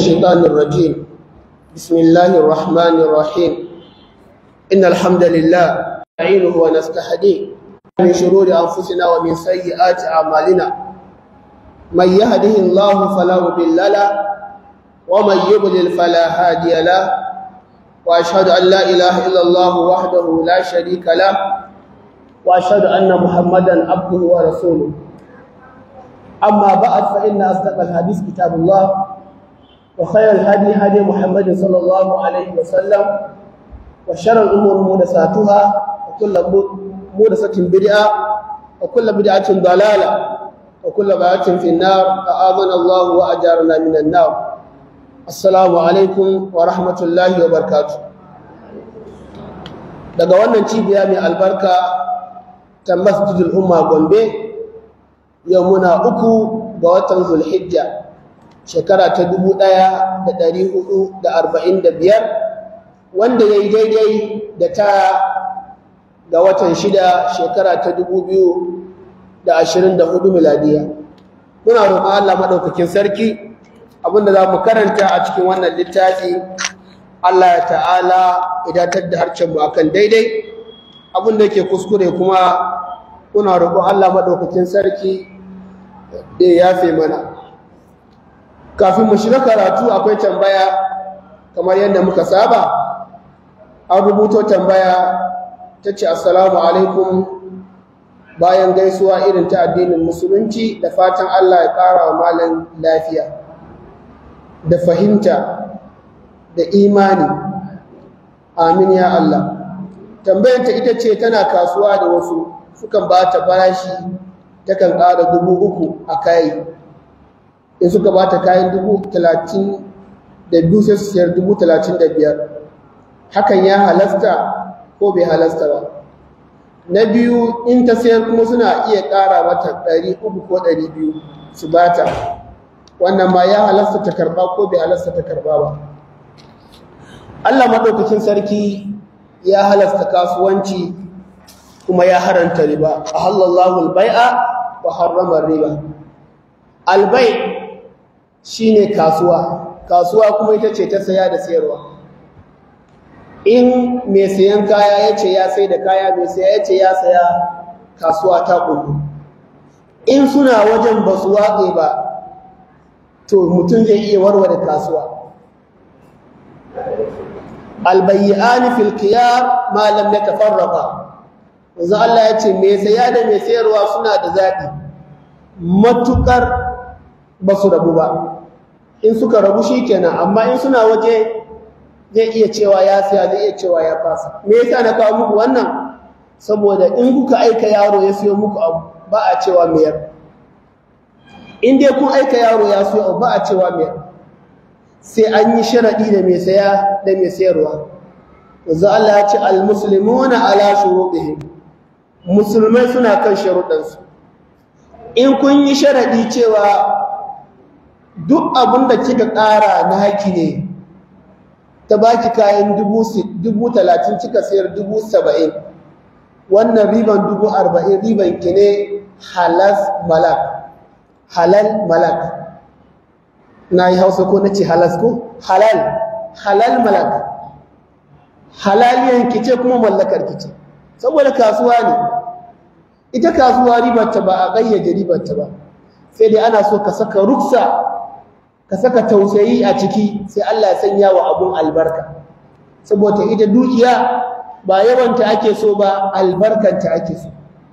الشيطان الرجيم. بسم الله الرحمن الرحيم. إن الحمد لله نستعينه ونستهديه من شرور أنفسنا ومن سيئات أعمالنا. من يهده الله فلا مضل له ومن يضلل فلا هادي له، وأشهد أن لا إله إلا الله وحده لا شريك له، وأشهد أن محمدا عبده ورسوله. أما بعد فإن أصدق الحديث كتاب الله، وخير الهدي هدي محمد صلى الله عليه وسلم، وشر الأمور محدثاتها، وكل محدثة بدعة، وكل بدعة ضلالة، وكل ضلالة في النار. أعاذنا الله وأجارنا من النار. السلام عليكم ورحمة الله وبركاته. daga wannan cibiya mai albarka ta Masjidul Umma Gombe, yau muna 3 ga watan Zulhijja shekara ta 1445, wanda ya yi daidai da ta ga watan 6 shekara ta 2024 miladiya. Muna roƙon Allah maɗaukakin sarki abinda za mu karanta a cikin wannan littafi, Allah ta'ala idatar da harcenmu akan daidai, abinda yake kuskure kuma muna roƙon Allah maɗaukakin sarki da ya yafe mana. Kafin mu shiga karatu akwai tambaya kamar yadda muka saba. An rubuto tambaya ta ce, assalamu alaikum, bayan gaisuwa irin ta addinin musulunci, da fatan Allah ya ƙara wa malam lafiya da fahimta da imani, amin ya Allah. Tambayanta ita ce, tana kasuwa da wasu sukan ba ta farashi, takan ƙara 3,000 a kayi. In suka ba ta kayan 32,000 sai su siyar 35,000. Hakan ya halasta ko bai halasta ba? Na biyu, in ta sayar kuma suna iya ƙara mata 300 ko 200 su ba ta. Wannan ma ya halasta ta karɓa ko bai halasta ta karɓa ba? Allah maɗaukakin sarki ya halasta kasuwanci kuma ya haranta riba. Ahallallahu al-bai'a wa harrama riba. Al-bai' shine kasuwa kuma ita ce ta saya da sayarwa. In mai sayan kaya ya ce ya sai da kaya, mai saya ya ce ya saya, kasuwa ta kullu. In suna wajen ba su waƙe ba, to mutum zai iya warware kasuwa. Albayyani fil khiyar ma lam yatafarraqa. Yanzu Allah ya ce mai saya da mai sayarwa suna da zaɓi matukar ba su rabu ba. In suka rabu shi kenan, amma in suna waje zai iya cewa ya siya, zai iya cewa ya fasa. Me yasa na kawo muku wannan? Saboda in kuka aika yaro ya siyo muku abu, ba a cewa mayar. In dai kun aika yaro ya siyo abu, ba a cewa mayar. Sai an yi sharadi da mai saya da mai sayarwa. Yanzu Allah ya ce al-muslimuna ala shurutihim. Musulmai suna kan sharuɗansu. In kun yi sharadi cewa duk abin da kika ƙara na haƙi ne, ta baki kayan 30,000 kika sayar 70,000, wannan riban 40,000 riban ki ne halal malak. Na yi Hausa ko na ce halas ko? Halal malak. Halaliyan ki ce kuma mallakar ki ce, saboda kasuwa ne. Ita kasuwa ribarta ba a ƙayyade ribarta ba, sai dai ana so ka saka ruksa, ka saka tausayi a ciki, sai Allah ya sanya wa abun albarka. Saboda ita dukiya ba yawanta ake so ba, albarkanta ake so.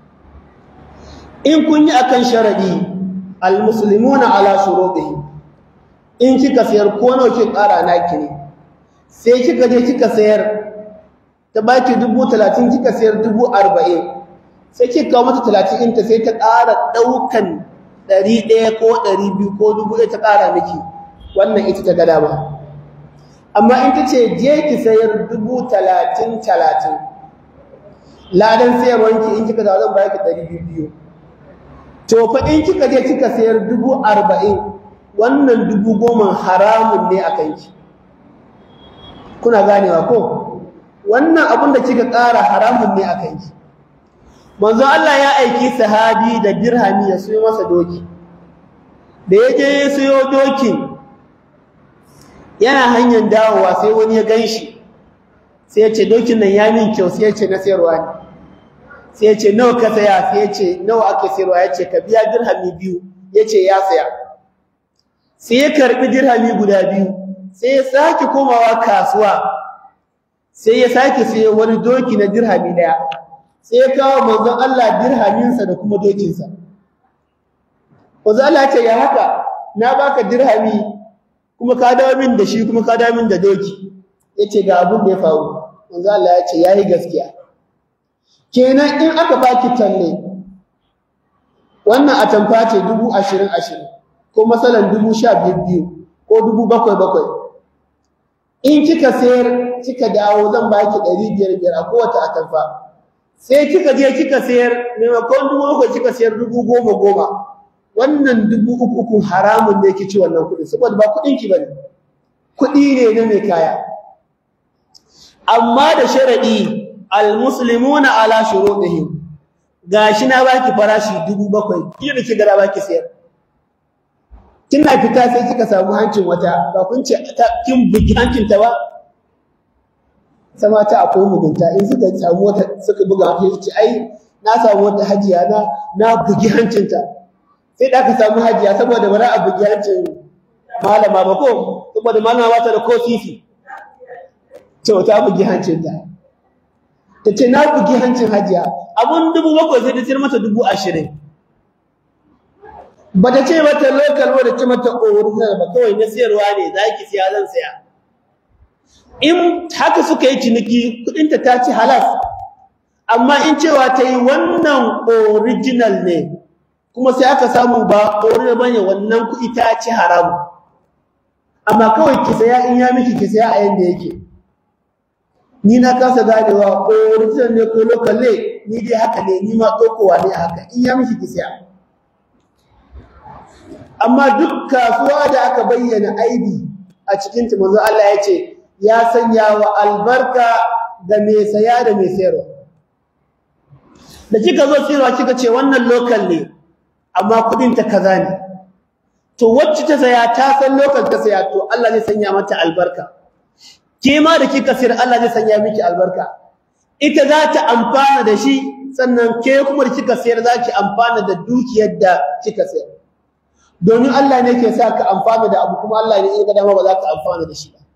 In kun yi akan sharadi, almuslimuna ala shurutihim. In kika sayar ko nawa kika ƙara naki ne, sai kika je kika sayar ta baki 30,000 kika sayar 40,000, sai kika kawo mata 30 ɗinta sai ta ƙara ɗaukan 100 ko 200 ko 1000 ta ƙara miki, wannan ita ta gada ba. Amma in ta ce je ki sayar 30,000, ladan sayarwanki in kika zawo zan bayar ki 200. To fa in kika je kika sayar 40,000, wannan 10,000 haramun ne a kanki. Kuna ganewa ko? Wannan abin da kika ƙara haramun ne a kanki. Manzo Allah ya aiki sahabi da dirhami ya siyo masa doki. Da ya je ya siyo dokin, yana hanyar dawowa sai wani ya ganshi sai ya ce dokin nan ya min kyau sai ya ce na sayarwa ne sai ya ce nawa ka saya sai ya ce nawa ake sayarwa ya ce ka biya dirhami 2 ya ce ya saya sai ya karbi dirhami guda 2 sai ya sake komawa kasuwa sai ya sake sayo wani doki na dirhami 1 sai ya kawo manzon Allah dirhaminsa da kuma dokinsa wanzu Allah ya ce ya haka na baka dirhami kuma ka dawo min da shi kuma ka dawo min da doki yace ga abun da ya faru wanzu Allah ya ce yayi gaskiya kenan in aka baki talle wannan atamfa ce 20,000 ko masalan 12,000 ko 7,700 in kika sayar kika dawo zan baki 500 a kowace atamfa sai kika je kika sayar maimakon 7,000 kika sayar 10,000 wannan 3,000 haramun ne kici wannan kudi saboda ba kudin ki bane kudi ne na mai kaya amma da sharadi almuslimuna ala shurutihim gashi na baki farashi 7,000 kina ki gara baki sayar kina fita sai kika samu hancin wata ba kun ce kin bugi hancin ta ba sama ta akwai mugunta in suka samu wata suka buga hancin ce ai na samu wata hajiya na bugi hancin ta sai da aka samu hajiya saboda bara a bugi hancin malama ba ko saboda malama ba ta da ko sisi to ta bugi hancin ta tace na bugi hancin hajiya abun 7,000 sai ta tsir mata 20,000 ba ta ce mata local ba da ce mata original ba kawai na sayarwa ne zaki siya zan saya in haka suka yi ciniki kudin ta ci halas amma in cewa ta yi wannan original ne kuma sai aka samu ba original bane wannan kuɗi ta ci haram amma kawai ki saya in ya miki ki saya a yanda yake ni na kasa ganewa original ne ko local ne ni dai haka ne ni ma dokowa ne haka in ya miki ki saya amma duk kasuwa da aka bayyana aibi a cikin ta manzo Allah ya ce ya sanya wa albarka da mai saya da mai sayarwa da kika zo sayarwa kika ce wannan local ne amma kudin ta kaza ne to wacce ta saya ta san local ta saya to Allah zai sanya mata albarka ke ma da kika sayar Allah zai sanya miki albarka ita za ta amfana da shi sannan ke kuma da kika sayar za ki amfana da dukiyar da kika sayar domin Allah ne ke sa ka amfana da abu kuma Allah ne ya ga dama ba za ka amfana da shi ba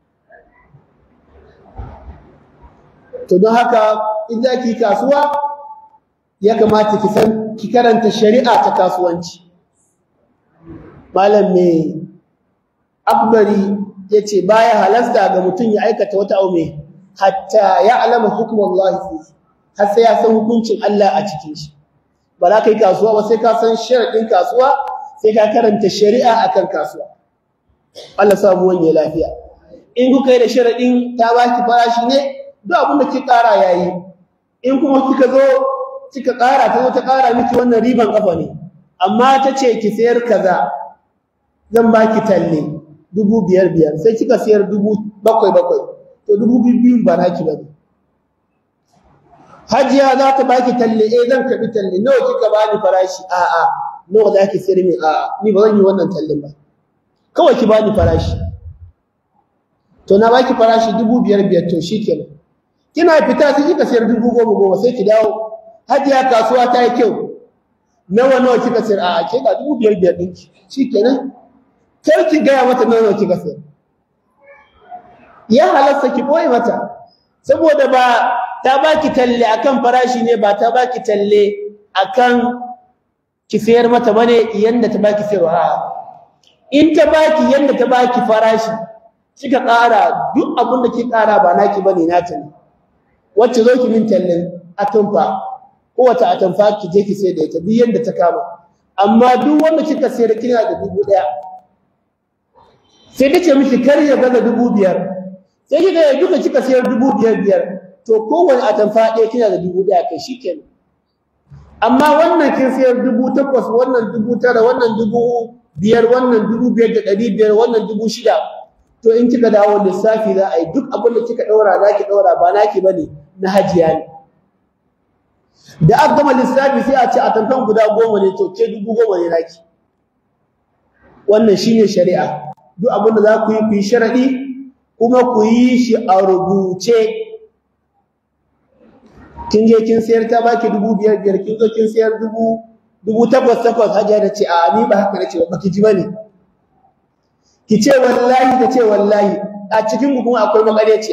to don haka in za ki kasuwa ya kamata ki san ki karanta shari'a ta kasuwanci malam mai akbari yace baya halasta ga mutum ya aikata wata aume hatta ya alama hukmullahi fi har sai ya san hukuncin Allah a cikin shi ba za ka yi kasuwa ba sai ka san sharadin kasuwa sai ka karanta shari'a akan kasuwa Allah samu wani lafiya in kuka yi da sharadin ta baki farashi ne duk abin da ki kara yayi in kuma kika zo kika kara ta zo ta kara miki wannan riban kafa ne amma tace ki sayar kaza zan baki talle 5,500 sai kika sayar 7,700 to 2,200 ba naki bane hajiya za ta baki talle zan kabi talle nawa kika bani farashi a'a nawa zaki sayar min a'a ni ba zan yi wannan tallin ba kawai ki bani farashi to na baki farashi 5,500 to shikenan kina fita sai kika sayar 10,000 sai ki dawo hajiya kasuwa ta yi kyau nawa kika sayar a'a ke ga 5,500 dinki shikenan kar ki ga mata nawa kika sayar ya halasta ki boye mata saboda ba ta baki talle akan farashi ne ba ta baki talle akan ki sayar mata bane yanda ta baki sayarwa in ta baki yanda ta baki farashi kika ƙara duk abin da ki ƙara ba naki bane nata ne wacce zo ki min tallen atamfa ko wata atamfa ki je ki sayar da ita duk yanda ta kama amma duk wanda kika sayar kina da 1,000 sai kace miki kar ya gaza 5,000 sai kika yi duka kika sayar 5,500 to kowanne atamfa ɗaya kina da 1,000 kai shikenan amma wannan kin sayar 8,000 wannan 9,000 wannan 5,000 wannan 5,500 wannan 6,000 to in kika dawo lissafi za a yi duk abin da kika daura zaki daura ba naki bane na hajiya ne da aka gama lissafi sai a ce atamfan guda 10 ne to ke 10,000 ne naki wannan shine shari'a duk abin da za ku yi sharadi kuma ku yi shi a rubuce. Kin je kin sayar ta baki 5,500, kin zo kin sayar 8,800, hajiya da ce a ni ba haka nace ba, baki ji bane. Ki ce wallahi, ta ce wallahi, a cikin ku kuma akwai makareciya.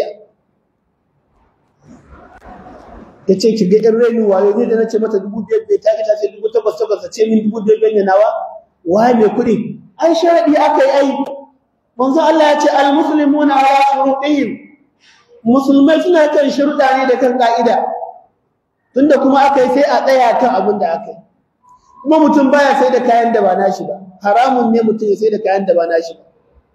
Ta ce ki ga ɗan reni wayo, ni da nace mata 5,500 ta ta ce 8,800, ta ce min 5,500 ne nawa, waye mai kuɗi? Ai sharadi aka yi ai. Manzo Allah ya ce al-muslimuna ala shurutihim, musulmai suna kan sharuɗa ne da kan ka'ida. Tunda kuma aka yi sai a tsaya kan abin da aka yi. Kuma mutum baya sai da kayan da ba nashi ba, haramun ne mutum ya sai da kayan da ba nashi ba.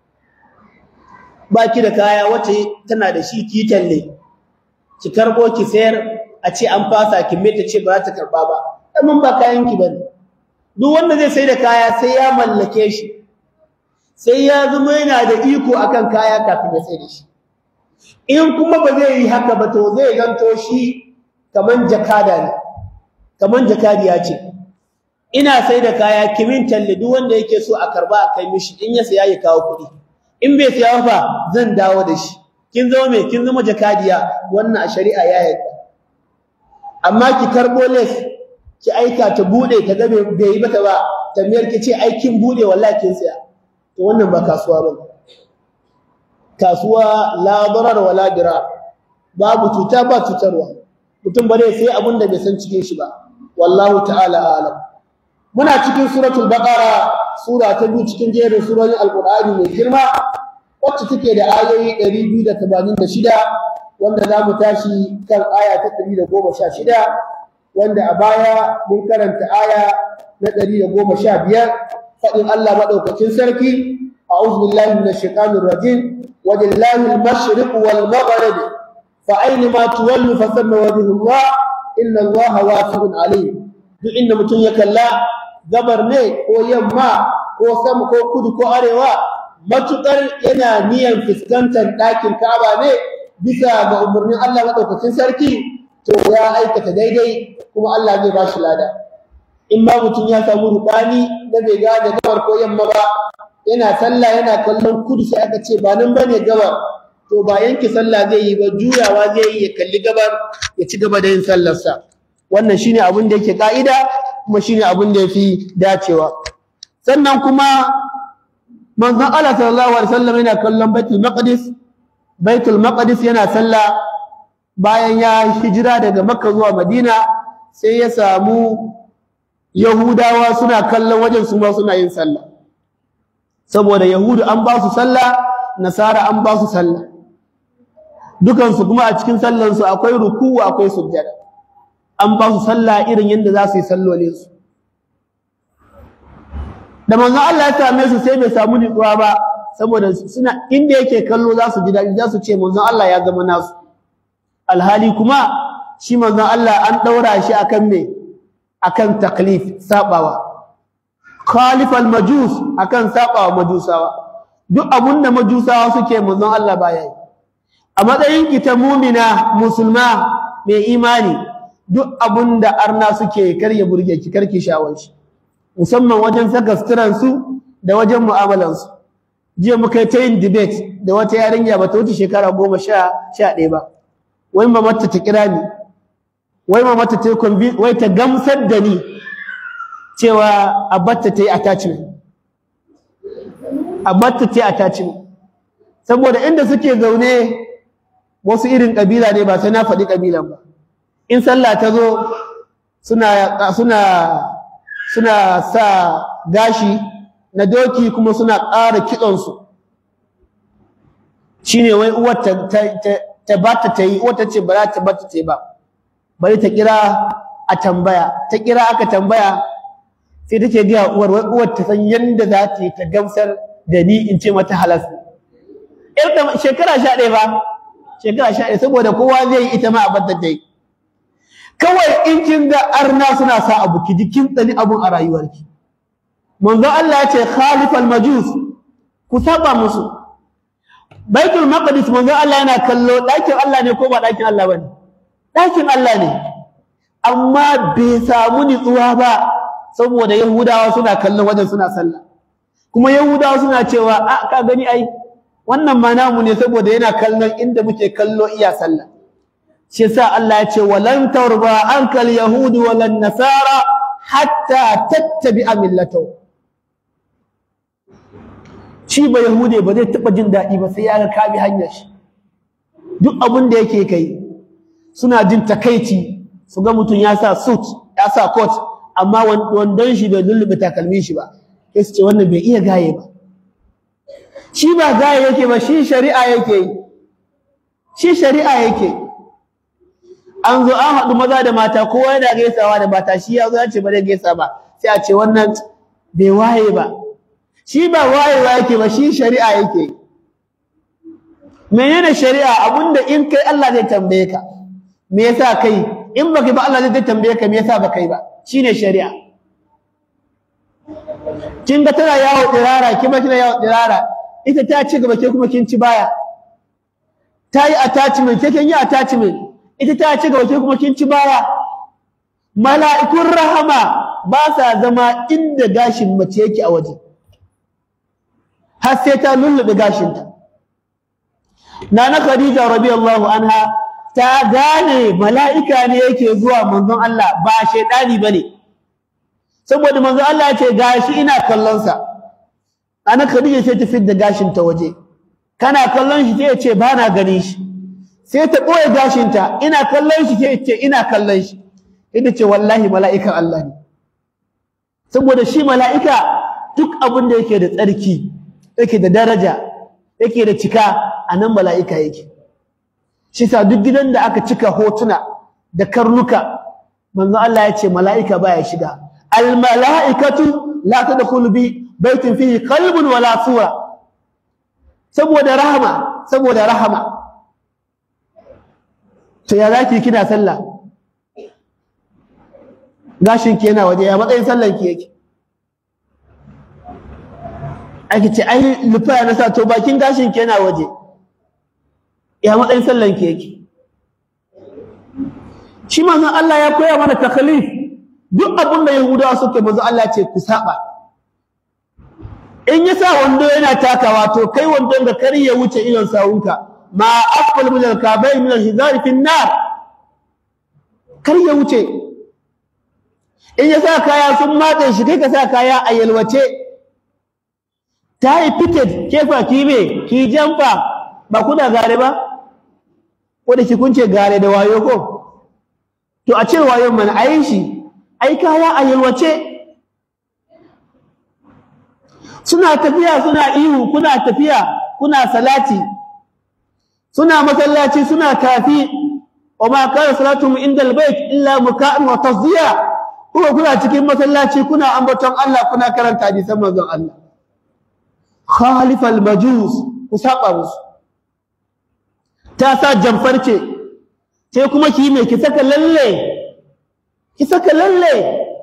Baki da kaya wacce tana da shi ki talle, ki karbo ki sayar, a ce an fasa ki mai ta ce ba za ta karba ba, amma ba kayan ki bane. Duk wanda zai sai da kaya sai ya mallake shi, sai ya zama yana da iko akan kaya kafin ya sai da shi. In kuma ba zai yi haka ba to zai zanto shi kaman jakada ne, kaman jakadiya ce. Ina sai da kaya kimin talle, duk wanda yake so a karba a kai mishi, in ya saya ya kawo kuɗi, in bai saya ba zan dawo da shi. Kin zama me? Kin zama jakadiya. Wannan a shari'a ya yarda. Amma ki karbo les ki aika ta bude ta ga bai yi mata ba, ta miyar ki ce ai kin bude wallahi kin saya, to wannan ba kasuwa ba. Kasuwa la darar wala dirar, babu cuta ba cutarwa. Mutum ba zai sai abin da bai san cikin shi ba. Wallahu ta'ala a'lam. Muna cikin suratul baqara, sura ta biyu cikin jerin surorin alqur'ani mai girma, wacce take da ayoyi 286, wanda za mu tashi kan aya ta 116, wanda a baya mun karanta aya na 115, faɗin Allah maɗaukacin sarki, a'udhu billahi minash shaitanir rajim, walillahi al-mashriq wal maghrib fa aynama tuwallu fa thamma wajhullah inna Allaha wasi'un alim. Duk inda mutum ya kalla, gabar ne ko yamma ko sama ko kudu ko arewa, matukar yana niyan fuskantar ɗakin Ka'aba ne bisa ga umarnin Allah madaukakin sarki, to ya aikata daidai kuma Allah zai ba shi lada. In ma mutum ya samu rubani na bai ga da gabar ko yamma ba, yana sallah yana kallon kudu sai aka ce ba nan bane gabar, to ba yanke sallah zai yi ba, juyawa zai yi ya kalli gabar ya ci gaba da yin sallarsa. Wannan shine abin da yake ka'ida, kuma shine abin da yafi dacewa. Sannan kuma manzon Allah sallallahu alaihi wasallam yana kallon Baitul Maqdis yana sallah bayan ya hijira daga Makka zuwa Madina, sai ya samu Yahudawa suna kallon wajen su ma suna yin sallah. Saboda Yahudu an ba su sallah, Nasara an ba su sallah. Dukansu kuma a cikin sallansu akwai ruku'u akwai sujjada. An ba su sallah irin yadda za su yi sallolinsu. Da manzon Allah ya same su sai bai samu nutsuwa ba, saboda suna inda yake kallo za su ji daɗi, za su ce manzon Allah ya zama nasu. Alhali kuma shi manzon Allah an ɗaura shi akan me? Akan taklif, sabawa. Khalifal majus, akan sabawa majusawa. Duk abunda majusawa suke manzon Allah baya yi. A matsayin ki ta mu'mina musulma mai imani, duk abunda arna suke kar ya burge ki, kar ki shawar shi. Musamman wajen saka suturan su da wajen mu'amalan su. Jiya muka yi ta yin debate da wata yarinya bata wuce shekara 11 ba. Wai mamata ta kira ni. Wai mamata ta wai ta gamsar da ni cewa abatta ta yi attachment. Abatta ta yi attachment. Saboda inda suke zaune wasu irin kabila ne, ba sai na faɗi kabilan ba. In sallah ta zo suna sa gashi na doki kuma suna ƙara kitson shine wai uwar ta bata ta yi, uwar ta ce ba za ta bata ta yi ba, bari ta kira a tambaya. Ta kira aka tambaya, sai take ga uwar, wai uwar ta san yanda za ta yi ta gamsar da ni in ce mata halas. Shekara 11 ba, shekara 11, saboda kowa zai yi ita ma a bata ta yi. Kawai in kin ga arna suna sa abu ki ji kin tsani abun a rayuwarki. Manzo Allah ya ce khalifal majus, ku saba musu. Baitul Maqdis manzo Allah yana kallo, ɗakin Allah ne ko ba ɗakin Allah bane? Ɗakin Allah ne. Amma bai samu nutsuwa ba saboda Yahudawa suna kallon wajen suna sallah. Kuma Yahudawa suna cewa a ka gani ai wannan ma namu ne saboda yana kallon inda muke kallo iya sallah shi yasa Allah ya ce walan tarba ankal yahudi walan nasara hatta tattabi'a millatahu shi ba yahude ba zai taba jin daɗi ba sai ya ga ka bi hanyar shi duk abin da yake kai suna jin takaici su ga mutum ya sa suit ya sa coat amma wandon shi bai lullube takalmin shi ba sai su ce wannan bai iya gaye ba shi ba gaye yake ba shi shari'a yake yi shi shari'a yake an zo an haɗu maza da mata kowa yana gaisawa da mata shi ya zo ya ce ba zai gaisa ba sai a ce wannan bai waye ba shi ba wayewa yake ba shi shari'a yake menene shari'a abinda in kai Allah zai tambaye ka me yasa kai in baka ba Allah zai tambaye ka me yasa ba kai ba shine shari'a kin ga tana yawo dirara kima kina yawo dirara ita ta ci gaba ke kuma kin ci baya ta yi attachment ke kin yi attachment ita ta ci gaba ke kuma kin ci baya mala'ikun rahama ba sa zama inda gashin mace yake a waje har sai ta lullube gashinta nana Khadija radiyallahu anha ta gane mala'ika ne yake zuwa manzon Allah ba shedani bane saboda manzon Allah ya ce gashi ina kallon sa nana Khadija sai ta fidda gashinta waje kana kallon shi sai ya ce ba na ganin shi sai ta boye gashinta ina kallon shi sai ya ce ina kallon shi ita ce wallahi mala'ikan Allah ne saboda shi mala'ika duk abin da yake da tsarki yake da daraja yake da cika anan mala'ika yake shi sa duk gidan da aka cika hotuna da karnuka manzo Allah ya ce mala'ika baya shiga al mala'ikatu la tadkhulu bi baitin fihi qalbun wala sura saboda rahama to ya zaki kina sallah gashin ki yana waje ya matsayin sallan ki yake ake ce ai lufa na sa to bakin gashin ki yana waje ya matsayin sallan ki yake shi manzon Allah ya koya mana taklif duk abin da yahudawa suke manzon Allah ce ku saba in yasa wando yana takawa to kai wandon ga kar ya wuce idon sawunka ma afal min al-kabayn min al-hizari fi an-nar kar ya wuce in yasa kaya sun matse shi kai ka sa kaya a yalwace ta yi fitted kefa kibe ki jamfa ba kuna gare ba ko da ki kunce gare da wayo ko to a ce wayon mana ayin shi ai kaya a yalwace suna tafiya suna ihu kuna tafiya kuna salati suna masallaci suna kafi wa ma kana salatuhum inda albayt illa muka'an wa tasdiya kuma kuna cikin masallaci kuna ambaton Allah kuna karanta hadisan manzon Allah khalifal majus ku saba musu ta sa jamfarce sai kuma ki me ki saka lalle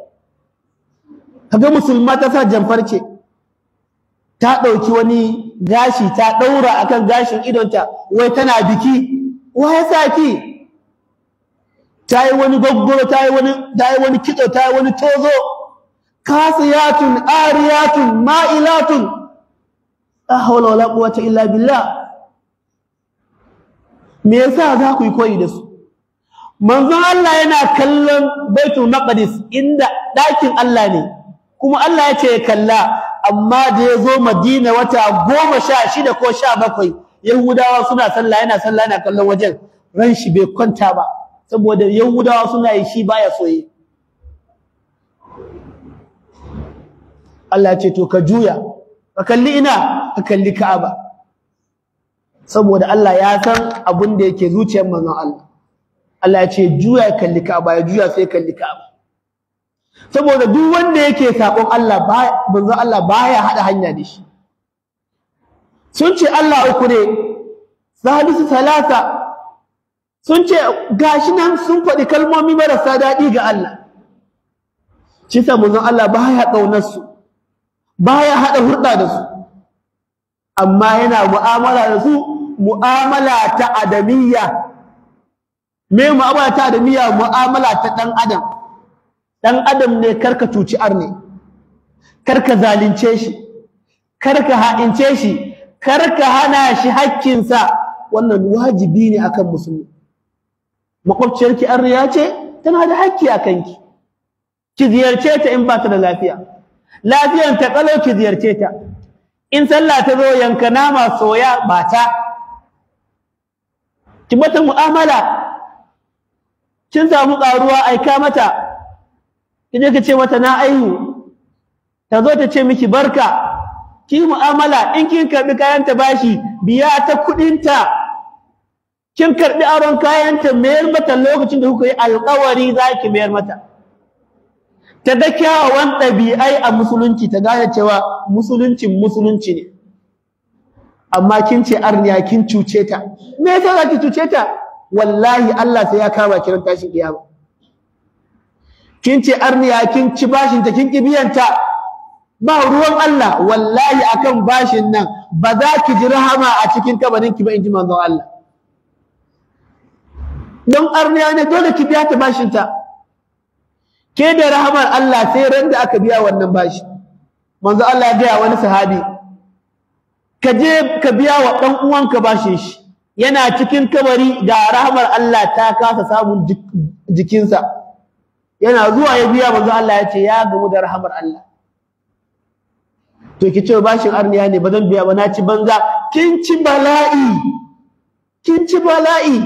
kaga musulma ta sa jamfarce ta dauki wani gashi ta daura akan gashin idonta wai tana biki wa ya saki tayi wani gaggoro tayi wani kido tayi wani tozo kasiyatun ariyatun ma'ilatun la hawla wala quwwata illa billah me yasa za ku yi koyi da su manzon Allah yana kallon Baitul Maqdis inda dakin Allah ne kuma Allah ya ce kalla amma da yazo Madina wata 16 ko 17 Yahudawa suna sallah yana kallon wajen ran shi bai kwanta ba saboda Yahudawa suna yi shi baya soye Allah ya ce to ka juya ka kalli ina ka kalli Ka'aba saboda Allah ya san abin da yake zuciyar manzon Allah Allah ya ce juya kalli Ka'aba ya juya sai kalli Ka'aba saboda duk wanda yake sabon Allah manzon Allah baya hada hanya da shi sun ce Allah uku ne salisu salasa sun ce gashi nan sun faɗi kalmomi marasa daɗi ga Allah shi sa manzon Allah baya kaunar su baya hada hurda da su amma yana mu'amala da su mu'amala ta adamiyya me mu'amala ta adamiyya mu'amala ta dan adam ne karka cuci arne karka zalunce shi karka ha'ince shi kar ka hana shi hakkinsa, wannan wajibi ne akan musulmi. Makwabciyarki arniya ce, tana da hakki a kanki, ki ziyarce ta in ba ta da lafiya, lafiyan ta kalau ki ziyarce ta, in sallah ta zo yanka nama soya bata, ki mata mu'amala, kin samu ƙaruwa aika mata, ki je ki ce mata na aihu, ta zo ta ce miki barka, ki mu'amala, in kin karɓi kayanta bashi biya ta kuɗinta, kin karɓi aron kayanta mayar mata lokacin da kuka yi alƙawari za ki mayar mata. Ta ga kyawawan ɗabi'ai a musulunci, ta gane cewa musulunci ne, amma kin ce arniya kin cuce ta. Me yasa za ki cuce ta? Wallahi Allah sai ya kama kiran tashin kiyama. Kin ce arniya kin ci bashin ta kin ki biyan ta, ba ruwan Allah, wallahi akan bashin nan ba za ki ji rahama a cikin kabarin ki ba, in ji manzon Allah. Don arniya ne dole ki biya ta bashin ta. Ke da rahamar Allah sai ran da aka biya wannan bashi. Manzo Allah ya gaya wani sahabi, ka je ka biya wa ɗan uwanka bashin shi, yana cikin kabari ga rahamar Allah ta kasa samun jikinsa, yana zuwa ya biya, manzo Allah ya ce ya gamu da rahamar Allah. To ki ce bashin arniya ne ba zan biya ba, na ci banza, kin ci bala'i, kin ci bala'i.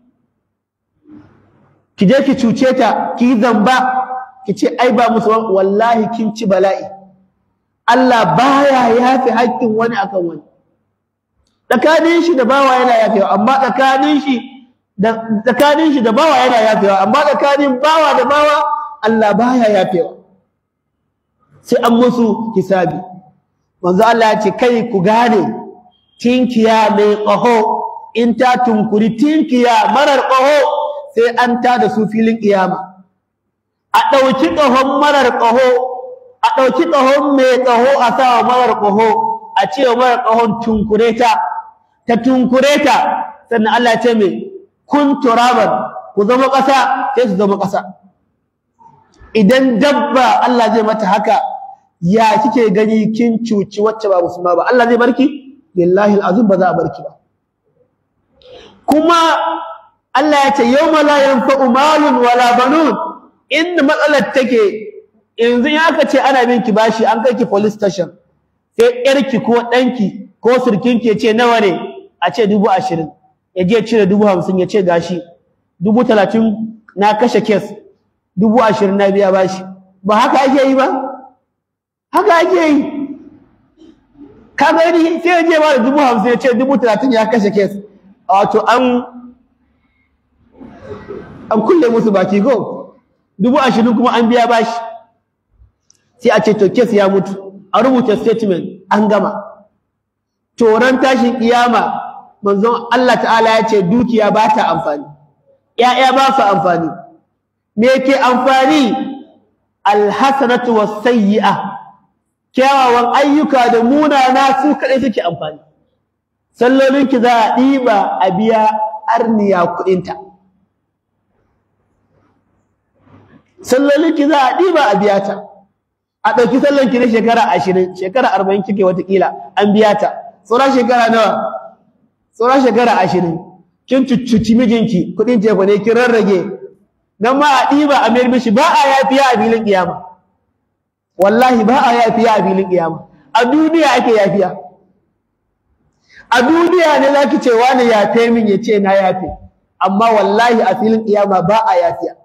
Ki je ki cuce ta, ki zamba, ki ce ai ba musu, wallahi kin ci bala'i. Allah baya yafi haƙƙin wani akan wani. Tsakanin shi da bawa yana yafewa, amma tsakanin shi da bawa yana yafewa, amma tsakanin bawa da bawa Allah baya yafewa. Sai an musu hisabi. Manzo Allah ya ce kai ku gane, tinkiya mai ƙaho in ta tunkuri tinkiya marar ƙaho sai an tada su filin kiyama. A ɗauki ƙahon marar ƙaho, a ɗauki ƙahon mai ƙaho a sa wa marar ƙaho, a ce wa marar ƙahon tunkure ta tunkure ta, sannan Allah ya ce mai kun turaban, ku zama ƙasa, sai su zama ƙasa. Idan dabba Allah zai mata haka, ya kike gani kin cuci wacce ba musulma ba, Allah zai barki? Billahi al'azim ba za a barki ba. Kuma Allah ya ce yawma la yanfa'u malun wala banun, inda matsalar take yanzu in aka ce ana binki bashi an kai ki police station, sai yarki ko danki ko surkinki ya ce nawa ne, a ce 20,000, ya je cire 50,000 ya ce gashi 30,000 na kashe case, 20,000 na biya bashi. Ba haka ake yi ba? Haka ake yi. Ka gani sai ya je ba da 50,000 ya ce 30,000 ya kashe case, wato an kulle musu baki go, 20,000 kuma an biya bashi. Sai a ce to case ya mutu, a rubuta statement, an gama. To ran tashin kiyama manzon Allah ta'ala ya ce dukiya ba ta amfani, ƴaƴa ba su amfani. Me yake amfani? Alhasanatu was-sayyi'a, kyawawan ayyuka da munana su kaɗai suke amfani. Sallolinki za a ɗiba a biya arniya kuɗinta. Sallolinki za a ɗiba a biya ta. A ɗauki sallanki na shekara 20, shekara 40 kike watakila an biya ta. Sauran shekara nawa? Sauran shekara 20. Kin cuccuci mijinki, kuɗin tefa ne kin rarrage. Nan ma a ɗiba a mayar mishi, ba a yafiya a filin ƙiyama. Wallahi ba a yafiya a filin ƙiyama. A duniya ake yafiya. A duniya ne za ki ce wani yafe min, ya ce na yafe. Amma wallahi a filin ƙiyama ba a yafiya.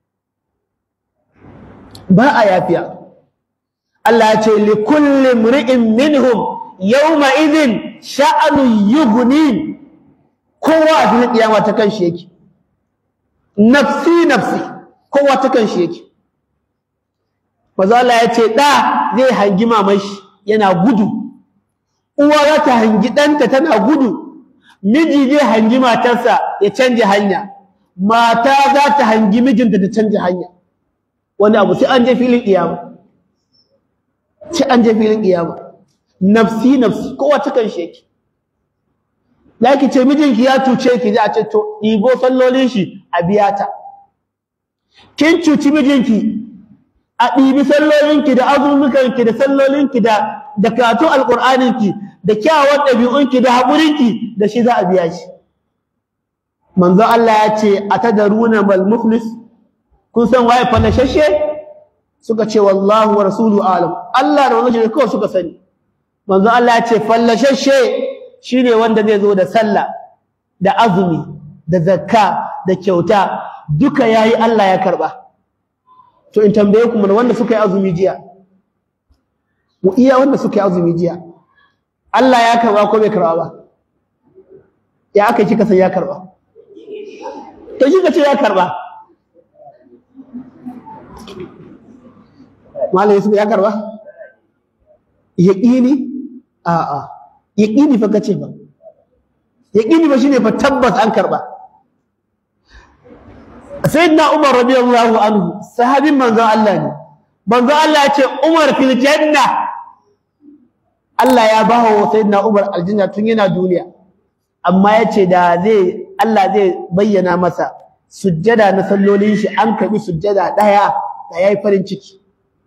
Ba a yafiya. Allah ya ce li kulli mri'in minhum yawma idhin sha'anun yughni, kowa a filin kiyama ta kanshi yake. Nafsi nafsi, kowa ta kanshi yake. Maza Allah ya ce da zai hangi mamashi yana gudu, uwa za ta hangi ɗanta tana gudu, miji zai hangi matarsa ya canja hanya, mata za ta hangi mijinta ta canja hanya. Wani abu sai an je filin kiyama. Sai an je filin kiyama. Nafsi nafsi, kowa ta kan sheki. Laki ce mijinki ya tuce ki, za a ce to ɗibo sallolin shi a biya ta. Kin cuci mijinki, a ɗibi sallolinki da azumukanki da sallolinki da karatun alƙur'aninki da kyawawan ɗabi'unki da haƙurinki da shi za a biya shi. Manzo Allah ya ce atadaruna mal muflis, kun san waye falashashe? Suka ce wallahu wa rasuluhu alam, Allah da wannan shi kawai suka sani. Manzo Allah ya ce falashashe shine wanda zai zo da sallah da azumi da zakka da kyauta duka yayi Allah ya karba. To in tambaye ku wanda suka yi azumi jiya, mu iya wanda suka yi azumi jiya, Allah ya karba ko bai karba ba? Ya aka kika san ya karba? To kika ce ya karba. Malai Yusuf ya karba? Yaqini? A'a. Yaqini fa kace ba. Yaqini ba shine fa tabbas an karba. Sayyidina Umar radiyallahu anhu sahabin manzo Allah ne. Manzo Allah ya ce Umar fil janna. Allah ya bawo Sayyidina Umar aljanna tun yana duniya. Amma yace da Allah zai bayyana masa sujjada na sallolin shi an kabi sujjada daya da yayi farin ciki.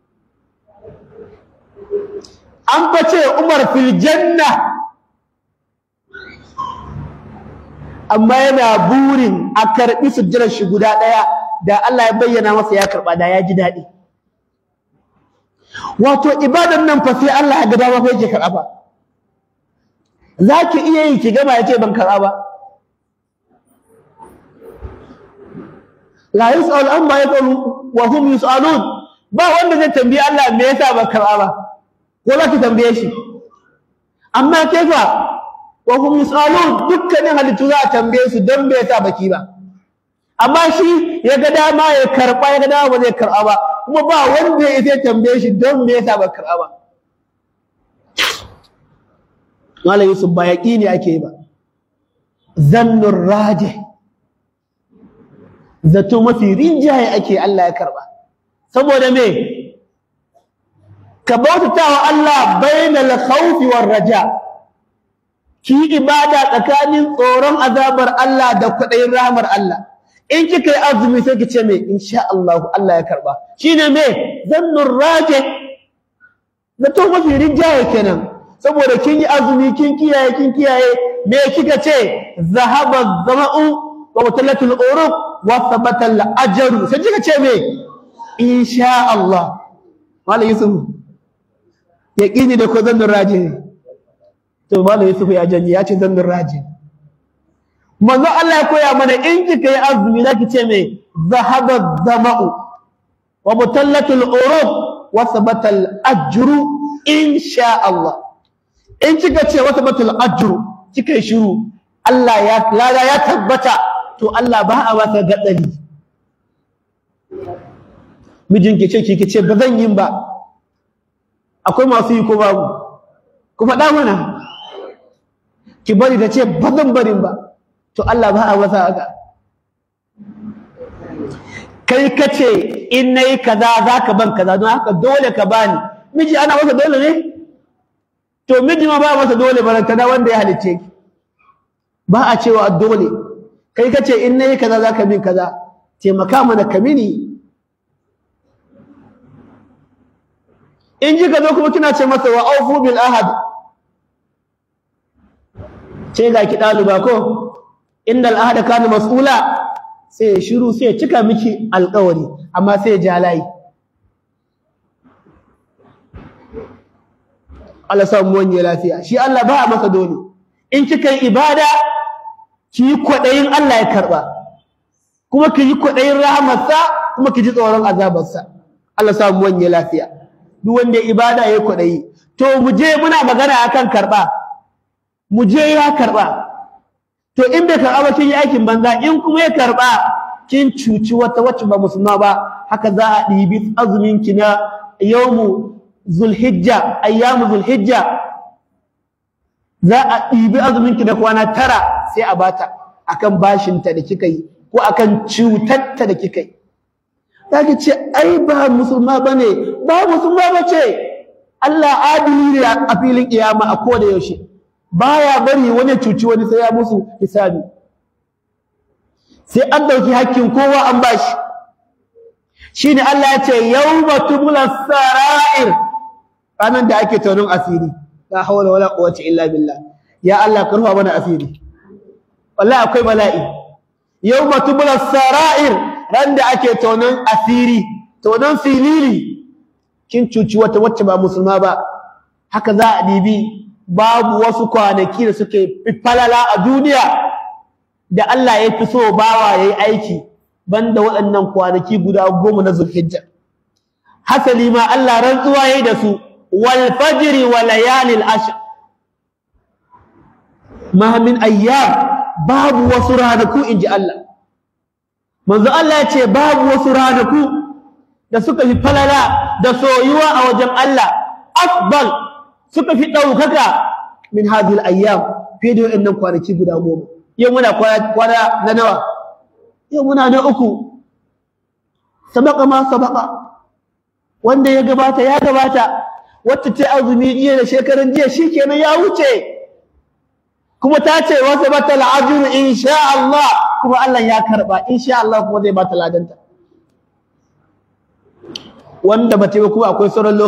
An bace Umar fil janna. Amma yana burin a karbi sujjadar shi guda daya da Allah ya bayyana masa ya karba da ya ji dadi. Wato ibadan nan fa sai Allah ya ga dama fa yake karba. Zaki iya yi ki gama yace ban karba ba. La yus'al amma yaqulu wa hum yus'alun. Ba wanda zai tambayi Allah me yasa ban karba ba. Ko za ki tambaye shi. Amma kefa wa hum yus'alun, dukkanin halittu za a tambaye su don bai sa baki ba. Amma shi ya ga dama ya karba, ya ga dama ba zai karba ba, kuma ba wanda ya sai tambaye shi don me yasa ba karba ba. Malam Yusuf ba yaqini ake yi ba, zannur rajih, zato mafi rinjaye ake Allah ya karba. Saboda me? Ka bautatawa Allah bainal khawfi war raja. Ki ibada tsakanin tsoron azabar Allah da kudayin rahmar Allah. In kika yi azumi sai ki ce me insha Allah Allah ya karba. Shine me zannur raji. Zato mafi rinjaye kenan. Saboda kin yi azumi kin kiyaye me kika ce zahaba zama'u wa mutalatul uruq wa thabata al ajru. Sai kika ce me insha Allah. Malam Yusuf yaqini da ko zannur raji. To Malam Yusuf ya janye ya ce zannur raji. Manzo Allah ya koya mana in kika yi azumi zaki ce me zahaba zama'u wa mutallatul uruq wa thabata al ajru insha Allah. In kika ce wa thabata al ajru kika yi shiru Allah ya lada ya tabbata to Allah ba a wasa gadali. Mijinki ce kike ce bazan yin ba. Akwai masu yi ko babu? Ku faɗa mana. Ki bari da ce bazan barin ba. To Allah ba a wasa haka. Kai kace in nayi kaza zaka ban kaza don haka dole ka bani. Miji ana masa dole ne? To miji ma ba masa dole barantana wanda ya halice ki. Ba a cewa dole. Kai kace in nayi kaza zaka bin kaza. Taimaka mana ka mini. In ji ka zo kuma kina ce masa wa aufu bil ahad. Ce ga ki ɗaliba ko? Innal ahada kana mas'ula, sai shiru sai cika miki alƙawari amma sai ja layi. Allah samu wani lafiya. Shi Allah ba a masa dole. In kika yi ibada ki yi kwaɗayin Allah ya karɓa, kuma ki yi kwaɗayin rahamarsa, kuma ki ji tsoron azabarsa. Allah samu wani lafiya. Duk wanda ibada ya yi kwaɗayi. To mu je muna magana akan karɓa. Mu je ya karɓa. To in bai karɓa ba kin yi aikin banza, in kuma ya karɓa kin cuci wata wacce ba musulma ba. Haka za a ɗibi azumin ki na yawmu zulhijja, ayyamu zulhijja. Za a ɗibi azumin ki na kwana 9 sai a bata akan bashinta da kika yi ko akan cutarta da kika yi. Zaki ce ai ba musulma bane, ba musulma bace. Allah adili ne a filin kiyama a koda yaushe. Baya bari wani cuci wani sai ya musu hisabi. Sai an dauki hakkin kowa an bashi. Shine Allah ya ce yawma tubla sarair, ranan da ake taurin asiri. la hawla wala quwwata illa billah. Ya Allah ka rufa mana asiri wallahi akwai bala'i yawma tubla sarair ran da ake tonon asiri tonon filili kin cuci wata wacce ba musulma ba haka za a dibi babu wasu kwanaki da suke falala a duniya da Allah ya fi so bawa yayi aiki banda waɗannan kwanaki guda 10 na Zulhijja hasali ma Allah rantsuwa yayi da su wal fajri wa layalil ashr ma min ayyam babu wasu ranaku inji Allah manzo Allah ya ce babu wasu ranaku da suka fi falala da soyuwa a wajen Allah afdal suka fi daukaka min hadhihi al-ayyam fi da wannan kwanaki guda 10 yau muna kwana na nawa yau muna na 3 sabaka ma sabaka wanda ya gabata wacce ta azumi jiya da shekaran jiya shikenan ya wuce kuma ta ce wa sabata al-ajru insha Allah kuma Allah ya karba insha Allah kuma zai bata ladanta wanda bace ba kuma akwai sauran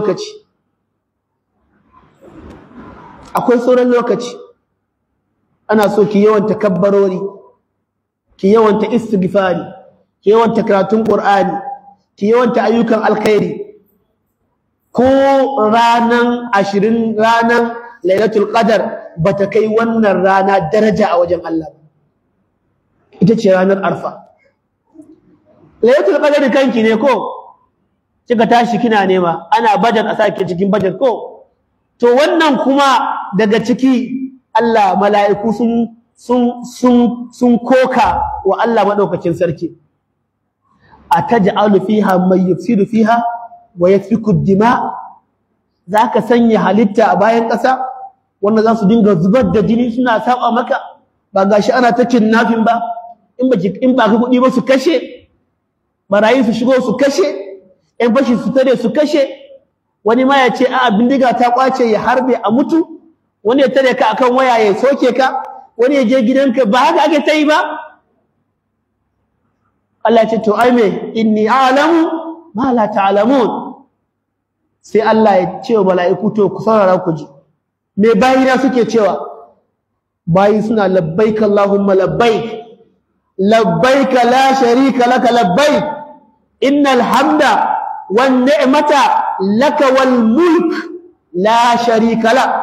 lokaci ana so ki yawan takabbarori ki yawan ta istighfari ki yawan ta karatun Qur'ani ki yawan ta ayyukan alkhairi ko ranan 20 ranan Lailatul Qadar bata kai wannan rana daraja a wajen Allah ita ce ranar Arfa Lailatul Qadar kanki ne ko kika tashi kina nema ana budget a sake cikin budget ko to wannan kuma daga ciki Allah mala'iku sun koka wa Allah madaukakin sarki ataj'alu fiha may yufsidu fiha wa yasfiku ad-dima zaka sanya halitta a bayan ƙasa wanda za su dinga zubar da jini suna saba maka ba gashi ana ta kidnapping ba in ba ka kuɗi ba su kashe barayi su shigo su kashe ƴan fashi su tare su kashe wani ma ya ce a bindiga ta kwace ya harbe a mutu wani ya tare ka akan waya ya soke ka wani ya je gidanka ba haka ake ta yi ba Allah ya ce to ai me inni a'lamu ma la ta'lamun sai Allah ya ce wa mala'iku to ku saurara ku ji me bayina suke cewa bayi suna labbaik Allahumma labbaik labbaik la sharika laka labbaik innal hamda wan ni'mata laka wal mulk la sharika lak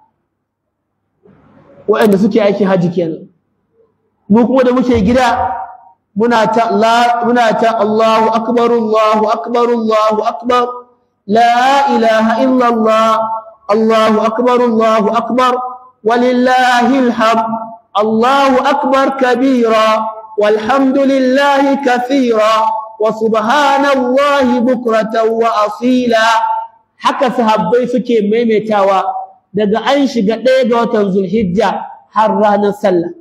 wa'anda suke aikin haji kenan mu kuma da muke gida muna ta Allahu akbar Allahu akbar Allahu akbar la ilaha illa Allah Allahu akbar walillahil hamd Allahu akbar kabira walhamdulillahi kathira wa subhanallahi bukratan wa asila haka sahabbai suke maimaitawa daga an shiga 1 ga watan Zulhijja har ranar sallah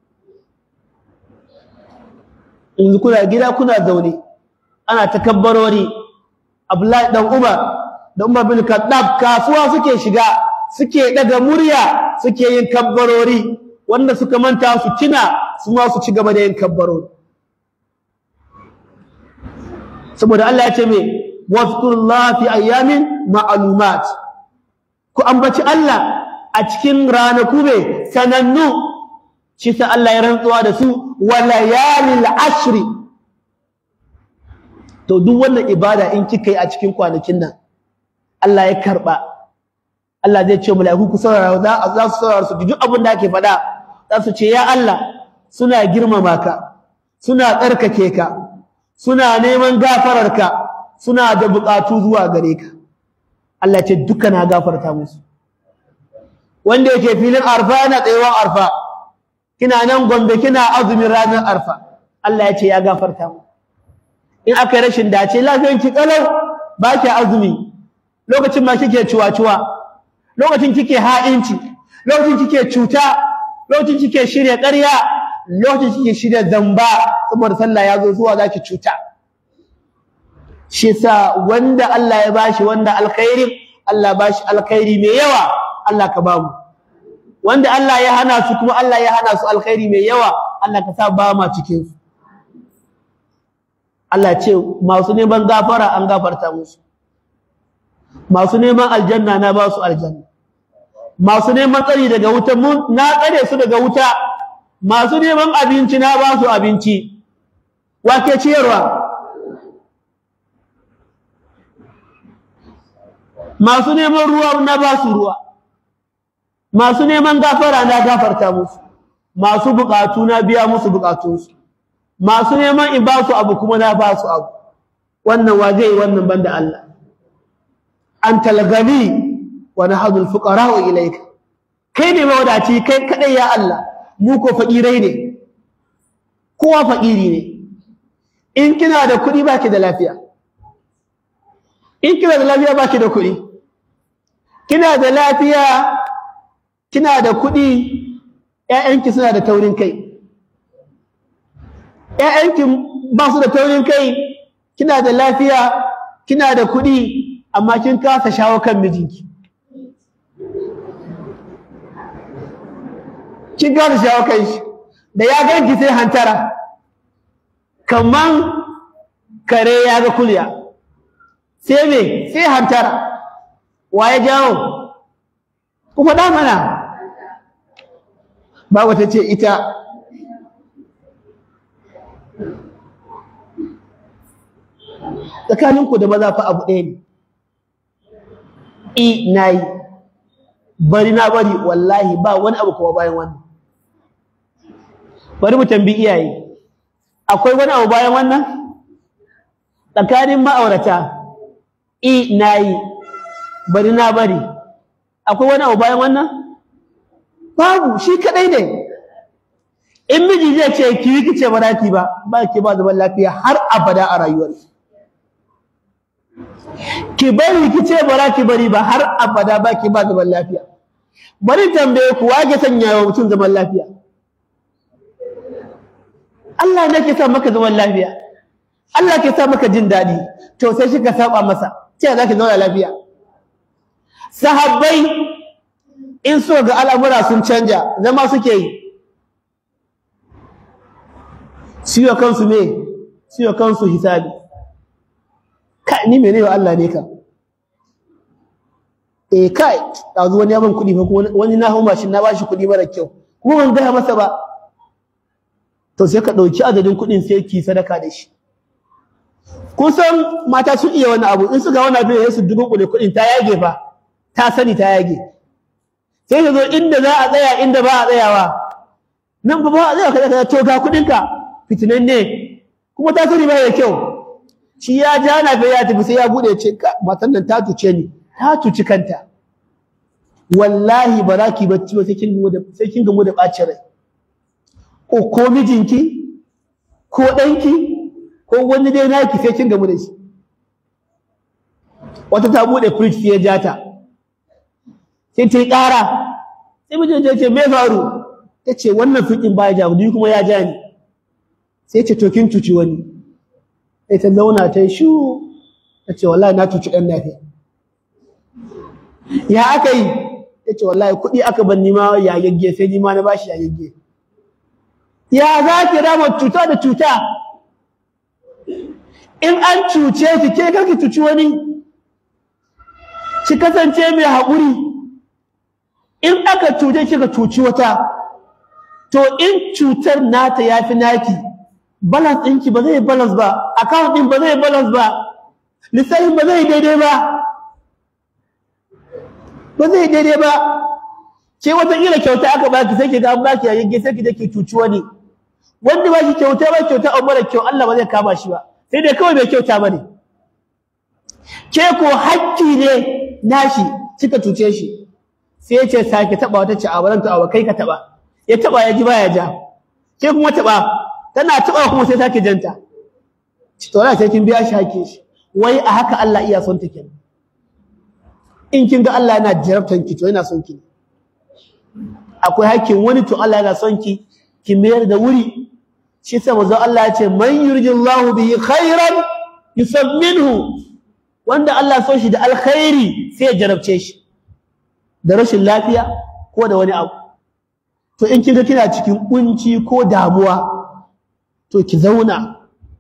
yanzu kuna gida kuna zaune ana takabbarori Abdullahi dan Umar da Umar bin Khattab kasuwa suke shiga suke daga murya suke yin kabbarori wanda suka manta su tuna su ma su ci gaba da yin kabbarori saboda Allah ya ce me wazkurullaha fi ayyamin ma'lumat ku ambaci Allah a cikin ranaku ne sanannu shi sa Allah ya rantsuwa da su walayalil ashri to duk wannan ibada in kika yi a cikin kwanakin nan Allah ya karba Allah zai ce mala'iku ku saurara za su saurara su duk abin da ake faɗa za su ce ya Allah suna girmama ka suna tsarkake ka suna neman gafararka suna da buƙatu zuwa gare ka Allah ce duka na gafarta musu wanda yake filin arfa yana tsayawan arfa kina nan Gombe kina azumin ranar arfa Allah ya ce ya gafarta mu in aka rashin dace lafiyar ki kalau ba ki azumi lokacin ma kike ciwa-ciwa lokacin kike ha'inci lokacin kike cuta lokacin kike shirye ƙarya lokacin kike shirye zamba saboda sallah ya zo zuwa zaki cuta shi yasa wanda Allah ya bashi wanda alkhairi Allah bashi alkhairi mai yawa Allah ka bamu wanda Allah ya hana su kuma Allah ya hana su alkhairi mai yawa Allah ka sa ba ma cikin su Allah ce masu neman gafara an gafarta musu masu neman aljanna na ba su aljanna masu neman tsari daga wuta na tsare su daga wuta, masu neman abinci na ba su abinci. Wa ke ciyarwa? Masu neman ruwa na ba su ruwa, masu neman gafara na gafarta musu, masu bukatu na biya musu bukatunsu, masu neman in ba su abu kuma na ba su abu. Wannan wa zai wannan banda Allah? Antal ghani wa nahnu al-fuqara'u ilayka. Kai ne mawadaci, kai kadai ya Allah, mu ko fakirai ne, kowa fakiri ne. In kina da kuɗi baki da lafiya, in kina da lafiya baki da kuɗi, kina da lafiya kina da kuɗi, ƴaƴanki suna da taurin kai, ƴaƴanki ba su da taurin kai, kina da lafiya kina da kuɗi amma kin kasa shawo kan mijinki, kin kasa shawo kan shi, da ya ganki sai hantara kaman kare ya ga kulya, sai me sai hantara. Wa ya jawo? Ku faɗa mana. Babu ta ce ita. Tsakaninku da maza fa abu ɗaya ne. Na yi, bari na bari, wallahi ba wani abu kuma bayan wannan. Bari mu tambayi iyaye, akwai wani abu bayan wannan? Tsakanin ma'aurata, na yi, bari na bari, akwai wani abu bayan wannan? Babu, shi kadai ne. In miji zai ce ki yi kice ba ki ba ki ba zaman lafiya har abada a rayuwar ki bari kice ba ki bari ba har abada ba ki ba zaman lafiya. Bari tambaye ku wage sanya wa mutum zaman lafiya? Allah ne ke sa maka zaman lafiya, Allah ke sa maka jin daɗi, to sai shi ka saba masa, ce za ki zauna lafiya? Sahabbai in so ga al'amura sun canja zama suke yi, siyo kansu me, siyo kansu hisabi. Kai ni mene wa Allah ne ka? Kai ɗazu wani yaban kuɗi fa, wani na hau mashin na bashi kuɗi mara kyau kuma ban gaya masa ba. To sai ka ɗauki adadin kuɗin sai ki sadaka da shi. Kun san mata sun iya wani abu, in suka wani abin ya su dubunkule kuɗin ta yage fa, ta sani ta yage. Sai ka zo inda za a tsaya inda ba a tsayawa, nan ba a tsaya kaza to ga kuɗinka fitinan ne, kuma ta sani ba ya kyau. Shi ya ja na bai ya tafi sai ya buɗe ce matan nan ta tuce ni, ta tuci kanta. Wallahi ba za ki bacci ba sai kin gamu da ɓacin rai. Ko mijinki, ko ɗanki, ko wani dai naki sai kin gamu da shi. Wata ta buɗe fridge sai ya ja ta, sai ta yi ƙara, sai mijin ta ce me faru? Ta ce wannan fiƙin ba ya ja ni kuma ya ja ni. Sai ce to kin cuci wani. Sai ta launa ta yi shu, ta ce wallahi na cuci ɗan lafiya. Ya aka yi? Ta ce wallahi kuɗi aka ban nima yagagge sai nima na bashi yagagge. Ya za ki rama cuta da cuta? In an cuce ki ke kar ki cuci wani, ki kasance mai haƙuri. In aka cuce ki ka cuci wata, to in cutar nata ya fi naki, balance ɗinki ba zai balance ba, account ɗin ba zai balance ba, lissafin ba zai daidai ba, ba zai daidai ba. Ke wataƙila kyauta aka baki sai ki ga an baki yayage sai ki je ki cuci wani. Wanda ba ki kyauta ba kyauta a mara kyau Allah ba zai kama shi ba, sai dai kawai bai kyauta ba ne. Ke ko hakki ne nashi kika cuce shi, sai ya ce sake taɓa wata ce a wurin ta awa kai ka taɓa, ya taɓa ya ji ba ya ja, ke kuma taɓa tana taɓa kuma sai sake janta. To wala sai kin biya shi hakkin shi. Wai a haka Allah iya son ta kenan. In kin ga Allah yana jarabtan ki to yana son ki. Akwai hakkin wani to Allah yana son ki, ki mayar da wuri. Shi sai manzo Allah ya ce man yuridillahu bihi khairan yusamminhu, wanda Allah so shi da alkhairi sai ya jarabce shi da rashin lafiya ko da wani abu. To in kin ga kina cikin kunci ko damuwa, to ki zauna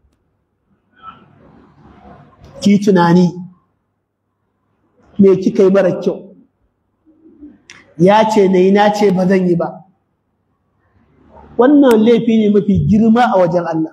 ki tunani me kika yi mara kyau, ya ce na yi na ce ba zan yi ba, wannan laifi ne mafi girma a wajen Allah.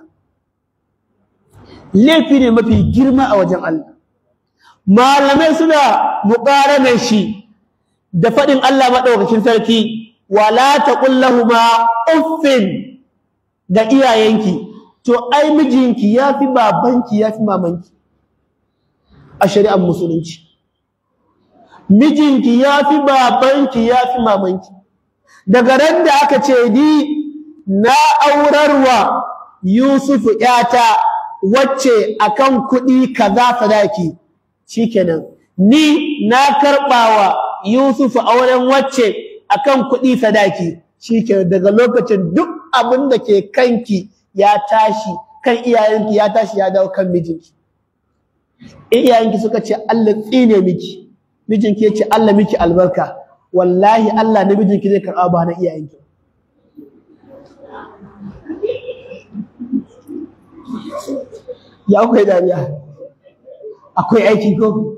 Laifi ne mafi girma a wajen Allah. Malamai suna muƙaranar shi da faɗin Allah maɗaukakin sarki, wala taqul lahumu uffin da iyayenki, to ai mijinki yafi babanki yafi mamanki a shari'ar musulunci. Mijinki yafi babanki yafi mamanki. Daga ran da aka ce ni na aurarwa Yusufu ƴata wacce akan kuɗi kaza sadaki, shikenan ni na karɓawa Yusufu auren wacce akan kuɗi sadaki, shikenan daga lokacin duk abin da ke kanki ya tashi kan iyayenki, ya tashi ya dawo kan mijinki. Iyayenki suka ce Allah tsine miki, mijinki ya ce Allah miki albarka, wallahi Allah na mijinki zai karɓa ba na iyayenki. Ya akwai dariya, akwai aiki ko?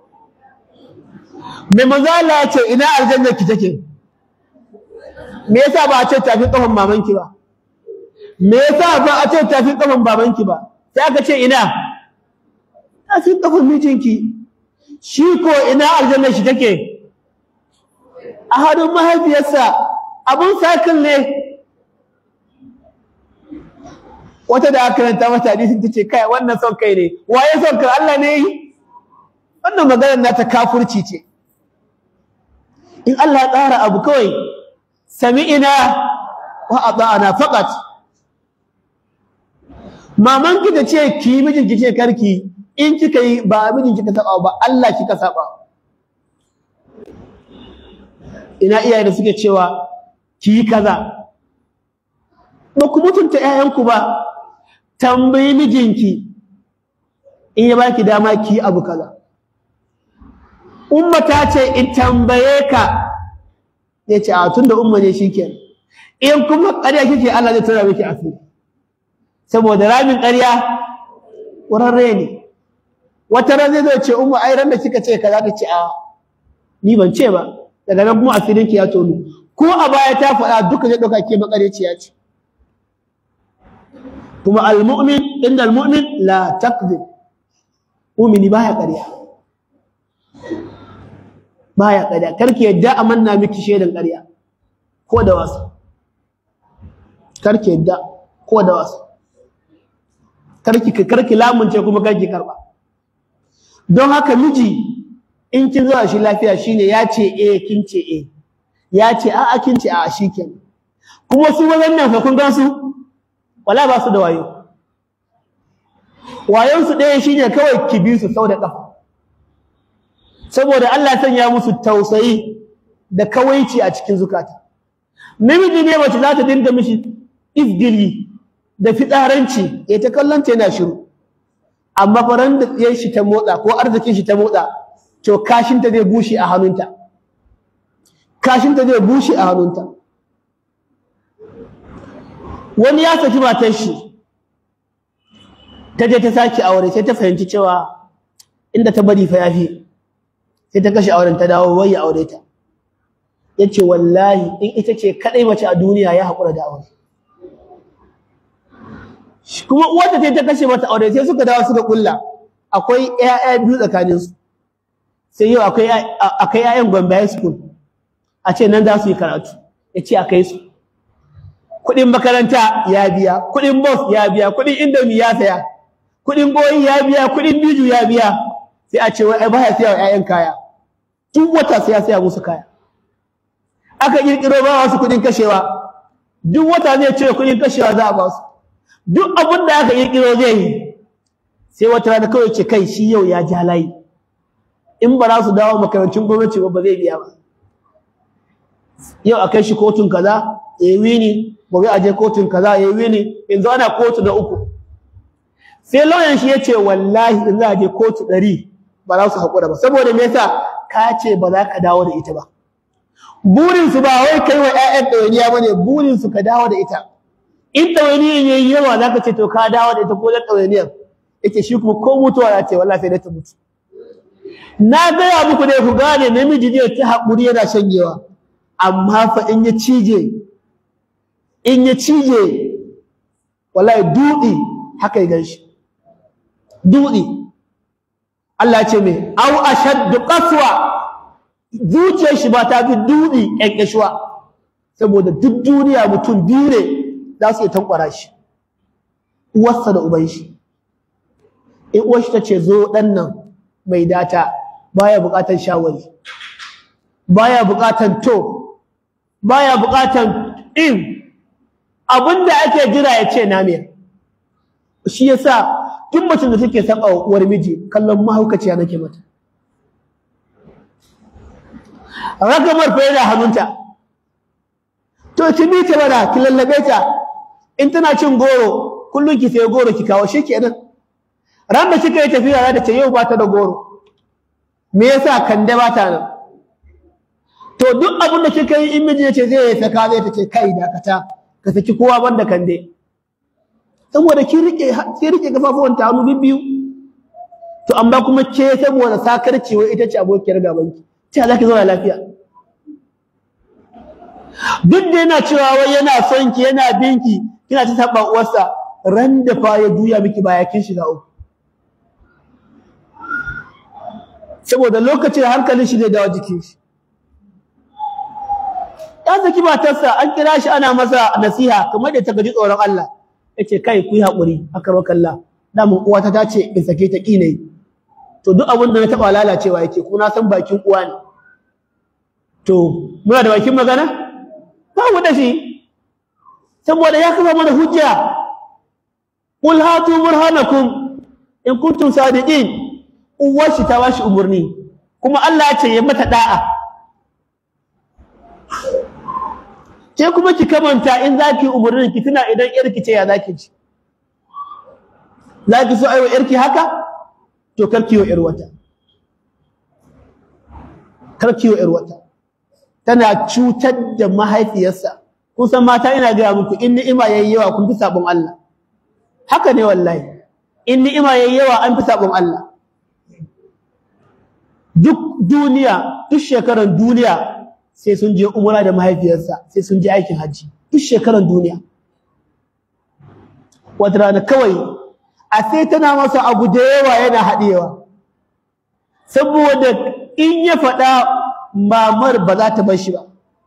Mai mazala ya ce ina aljannar ki take? Me yasa ba a ce tafi kafan mamanki ba? Me yasa ba a ce tafi kafan babanki ba? Sai aka ce ina? Tafi kafan mijinki. Shi ko ina aljannar shi take? A hannun mahaifiyarsa, abun sakin ne. Wata da aka karanta mata hadisin tace kai wannan son kai ne. Waye son kai? Allah ne yi? Wannan maganar nata kafirci ce. In Allah ya tsara abu kawai sami'ina wa ata'ana faqat. Mamanki da ce ki mijinki ce karki, in kika yi ba mijinki ka saba ba, Allah kika saba. Ina iyaye da suke cewa ki yi kaza, ba ku mutunta ƴaƴanku ba. Tambayi mijinki in ya baki dama ki yi abu kaza. Umma ta ce in tambaye ka, ya ce a tunda umma ne shikenan. In kuma ƙarya kike Allah zai tura miki asiri. Saboda ramin ƙarya ƙurarre ne. Wata ran zai ce umma ai ran da kika ce kaza ta ce a ni ban ce ba. Daga nan kuma asirinki ya tono. Ko a baya ta faɗa duka zai ɗauka ke maƙaryaciya ce. Kuma al-mu'min inda al-mu'min la takzib. Mu'mini baya ƙarya. Baya ƙarya. Karki yadda a manna miki shaidan ƙarya ko da wasu. Karki yadda ko da wasu. Karki lamunce kuma karki karba. Don haka miji in kin zuwa shi lafiya shine ya ce eh kin ce eh. Ya ce a'a kin ce a'a shikenan. Kuma su wannan fa kun ga su wala ba su da wayo. Wayon su ɗaya shine kawai ki bi su sau da ƙafa. Saboda Allah ya sanya musu tausayi da kawaici a cikin zukata. Namiji ne mace za ta dinga mishi izgili da fitsaranci, ya ta kallon ta yana shiru. Amma faran da tsiyar shi ta motsa ko arzikin shi ta motsa, to kashin ta zai bushe a hannunta. Kashin ta zai bushe a hannunta. Wani ya saki matar shi, ta je ta sake aure, sai ta fahimci cewa inda ta bari fa yafi, sai ta kashe auren ta dawo wai ya aure ta. Yace wallahi in ita ce kadai mace a duniya ya haƙura da aure. Kuma uwarta ta kashe mata aure, sai suka dawo suka kulla. Akwai ƴaƴa biyu tsakanin su. Sai yau akwai ƴaƴan Gombe High School. A ce nan za su yi karatu. Yace a kai su. Kuɗin makaranta ya biya, kuɗin bus ya biya, kuɗin indomi ya saya, kuɗin boyi ya biya, kuɗin biju ya biya. Sai a ce wai ai ba ya saya wa ƴaƴan kaya. Duk wata sai ya saya musu kaya. Aka kirkiro ba wasu kuɗin kashewa. Duk wata zai cire kuɗin kashewa za a ba su. Duk abin da aka kirkiro zai yi. Sai wata rana kawai ce kai shi yau ya ja layi. In ba za su dawo makarantun gwamnati ba zai biya ba. Yau a kai shi kotun kaza, ya yi wini, gobe a je kotun kaza, ya yi wini, yanzu ana kotu na 3. Sai lauyan shi ya ce wallahi in za a je kotu 100 ba za su haƙura ba. Saboda me yasa ka ce ba za ka dawo da ita ba. Burinsu ba wai kai wa ƴaƴan ɗawainiya ba ne, burinsu ka dawo da ita. In ɗawainiyar ya yi yawa za ka ce to ka dawo da ita ko da ɗawainiyar. Yake shi kuma ko mutuwa ya ce wallahi sai dai ta mutu. Na gaya muku ne ku gane namiji ne ta haƙuri yana shanyewa. amma fa in ya cije wallahi dudi haka ya ganshi dudi Allah ce me au ashaddu qaswa zuciyar shi ba ta bi dudi ƙyanƙyashuwa saboda duk duniya mutum biyu ne za su iya tankwara shi uwarsa da uban shi in uwar shi ta ce zo ɗan nan mai data baya buƙatar shawari baya buƙatar baya buƙatar abinda ake jira ya ce namiya shi yasa tun mutum da take saba wa uwar miji kallon mahaukaciya nake mata ragamar fa yana hannunta to ki bi ta bada ki lallabe ta in tana cin goro kullun ki sai goro ki kawo shi kenan ran da kika yi tafiya za ta ce yau ba ta da goro me yasa kande ba ta nan to duk abin da kika yi in miji ya ce zai saka zai ta ce kai dakata ka saki kowa banda kande saboda ki rike kafafuwan ta hannu biyu to amma kuma ke saboda sakarci wai ita ce abokiyar gabanki ta zaki zauna lafiya duk da yana cewa wai yana son ki yana binki kina ta saba uwarsa ran da fa ya juya miki baya kin shiga uku saboda lokacin hankalin shi zai dawo jikin shi ya saki matarsa an kira shi ana masa nasiha kamar da ta gaji tsoron Allah yace kai ku yi hakuri akarwakallah damun uwata ta ce in sake ta kine to duk abin da na taba lalacewa yake ko na san bakin uwa ne to muna da bakin magana ba mu da shi saboda ya kafa mana hujja qul hatu burhanakum in kuntum sadiqin uwar shi ta bashi umurni kuma Allah ya ce ya mata da'a ke kuma ki kamanta in zaki umurnin ki tuna idan yarki ce ya zaki ji zaki so aiwa yarki haka to karkiyo yar wata tana cutar da mahaifiyarsa kun san mata ina ga muku in ni'ima yayi yawa kun fi sabon Allah haka ne wallahi in ni'ima yayi yawa an fi sabon Allah duk shekaran duniya sai sun je umra da mahaifiyarsa sai sun je aikin haji duk shekaran duniya wata rana kawai a sai tana masa abu da yawa yana haɗewa saboda in ya faɗa mamar ba za ta bar shi ba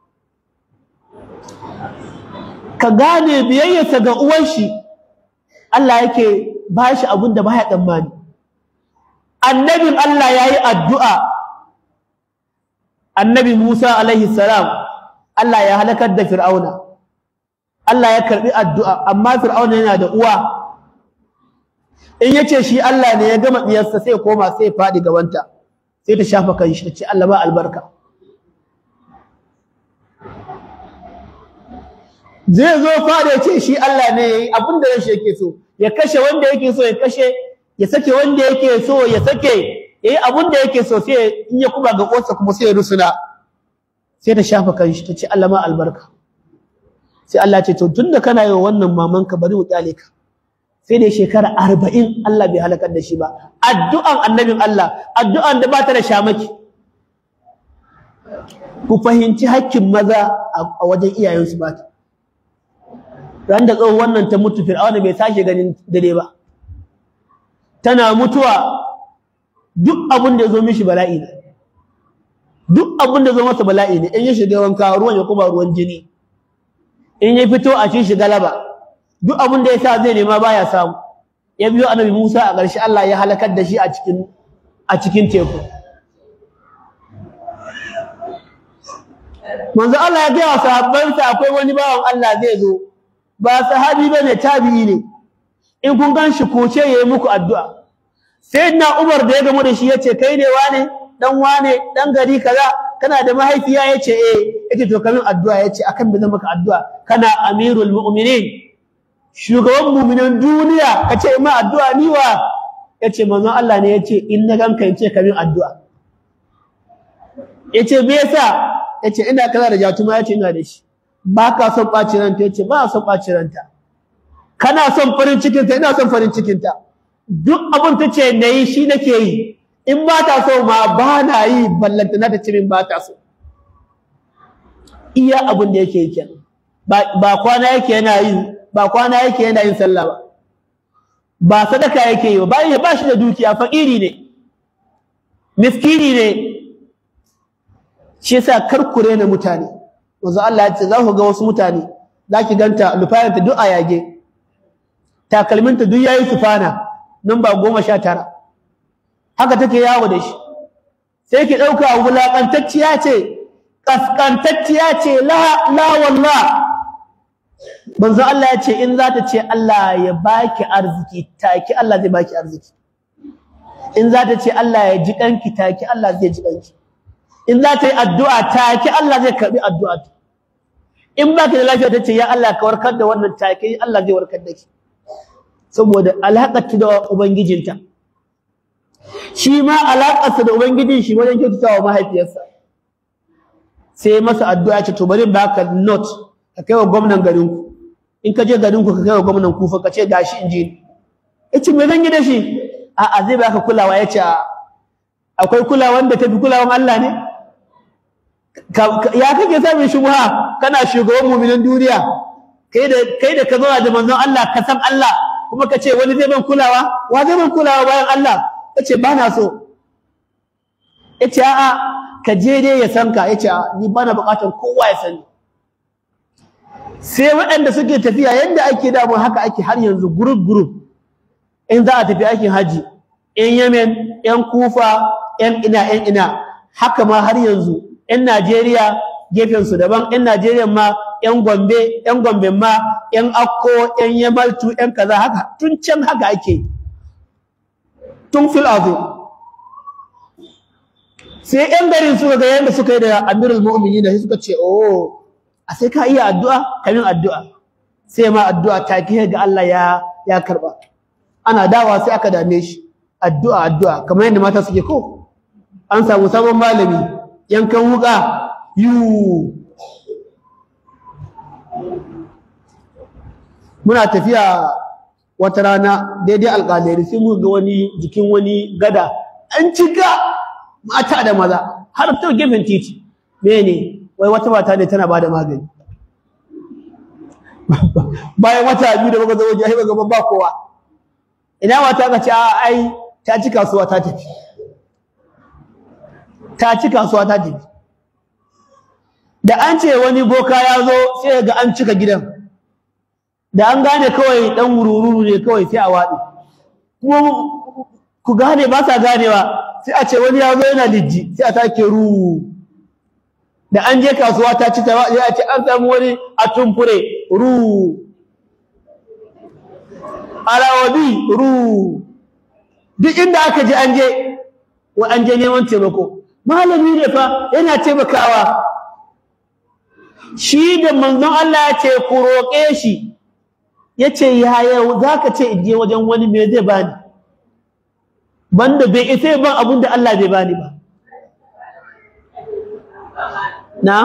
ka gane biyayyarsa ga uwan shi Allah yake ba shi abin da ba ya tsammani annabin Allah ya yi addu'a annabi Musa alaihi salam Allah ya halakar da Fir'auna Allah ya karbi addu'a amma Fir'auna yana da uwa in yace shi Allah ne ya gama diyarsa sai koma sai fadi gabanta sai ta shafa kanshi tace Allah ba albarka zai zo fada yace shi Allah ne yayi abinda yake yake so ya kashe wanda yake so ya kashe ya sake wanda yake so ya sake yayi abun da yake so sai in ya kuma ga uwarsa kuma sai ya rusuna sai ta shafa kanshi tace Allah ma albarka sai Allah ce to tunda kana yi wannan mamanka bari mu kyale ka sai dai shekara 40 Allah bai halakar da shi ba addu'an annabin Allah addu'an da ba ta da shamaki ku fahimci hakkin maza a wajen iyayensu ba ta ran da tsohon wannan ta mutu Fir'auna bai sake ganin dare ba tana mutuwa duk abin da ya zo mishi bala'i ne duk abin da ya zo masa bala'i ne in ya shiga wanka ruwan ya kuma ruwan jini in ya fito a cikin galaba duk abin da ya sa zai nema baya samu ya biyo annabi Musa a ƙarshe Allah ya halakar da shi a cikin teku manzo Allah ya ga sahabbansa akwai wani bawan Allah zai zo ba sahabi bane tabi'i ne in kun gan shi ko ce yayi muku addu'a sayyidina Umar da ya gamu da shi yace kai ne wane dan gari kaza kana da mahaifiya yace yace to kamin addu'a yace akan bi zan maka addu'a kana amirul mu'minin shugaban mu'minan duniya kace ma addu'a ni wa yace manzon Allah ne yace in na ganka yace kamin addu'a yace me yasa yace ina kaza da jatuma yace ina da shi baka son baci ranta yace ba son baci ranta kana son farin cikin ta ina son farin cikin ta duk abin tace nayi shi nake yi in ba ta so ma ba na yi ballanta na ta ce min ba ta so iya abin da yake yi kenan ba kwana yake yana yin sallah ba sadaka yake yi ba shi da dukiya fakiri ne miskini ne shi yasa karkure na mutane wanzu Allah ya ce za ku ga wasu mutane za ki ganta lufayanta duk a yage takalminta duk yayi sufana namba 19 haka take yawo da shi sai ki dauka wulakantacciya ce kaskantacciya ce la wallah manzo Allah ya ce in za ta ce Allah ya baki arziki taki Allah zai baki arziki in za ta ce Allah ya ji danki taki Allah zai ji danki in za ta yi addu'a taki Allah zai karbi addu'a in baki da lafiya ta ce ya Allah ka warkar da wannan taki Allah zai warkar da ki saboda alaƙarta da ubangijinta shi ma alaƙarsa da ubangijin shi wajen kyautatawa mahaifiyarsa sai masa addu'a ce to bari baka note ka kai wa gwamnan garinku in ka je garinku ka kai wa gwamnan kufa ka ce gashi in je ni yace me zan yi da shi a'a zai baka kulawa yace akwai kulawan da tafi kulawan Allah ne ya kake samun shubha kana shugaban mu'minan duniya kai da ka zo da manzon Allah ka san Allah kuma ka ce wani zai ban kulawa wa zai ban kulawa bayan Allah yace ba na so yace a'a ka je dai ya san ka yace ni bana bukatar kowa ya sani sai waɗanda suke tafiya yadda ake da mu haka ake har yanzu group in za a tafi aikin haji in Yemen yan Kufa yan ina haka ma har yanzu yan Najeriya gefen su daban yan Najeriya ma yan Gombe ma yan Akko yan Yamaltu yan kaza haka tun can haka ake tun fil azim sai yan garin suka ga yanda suka yi da Amirul Mu'minin da suka ce oh a sai ka iya addu'a kamin addu'a sai ma addu'a take ga Allah ya karba ana dawa sai aka dame shi addu'a kamar yadda mata suke ko an samu sabon malami yankan wuka muna tafiya wata rana daidai alƙalari sai muka ga wani jikin wani gada an cika mata da maza har ta gefen titi mene wai wata mata ne tana bada magani bayan wata biyu da muka zo waje ai gaban ba kowa ina mata ka ce ai ta ci kasuwa ta tafi da an ce wani boka ya zo sai ga an cika gidan da an gane kawai dan wururu ne kawai sai a waɗi kuma ku gane ba sa ganewa sai a ce wani ya zo yana lijji sai a take ru da an je kasuwa ta ci ta sai a ce an samu wani a tumfure ru alawabi ru duk inda aka je an je neman taimako malami ne fa yana taimakawa shi da manzon Allah ya ce ku roƙe shi yace yaya zaka ce in je wajen wani me zai bani banda bai isa ban abin da Allah bai bani ba na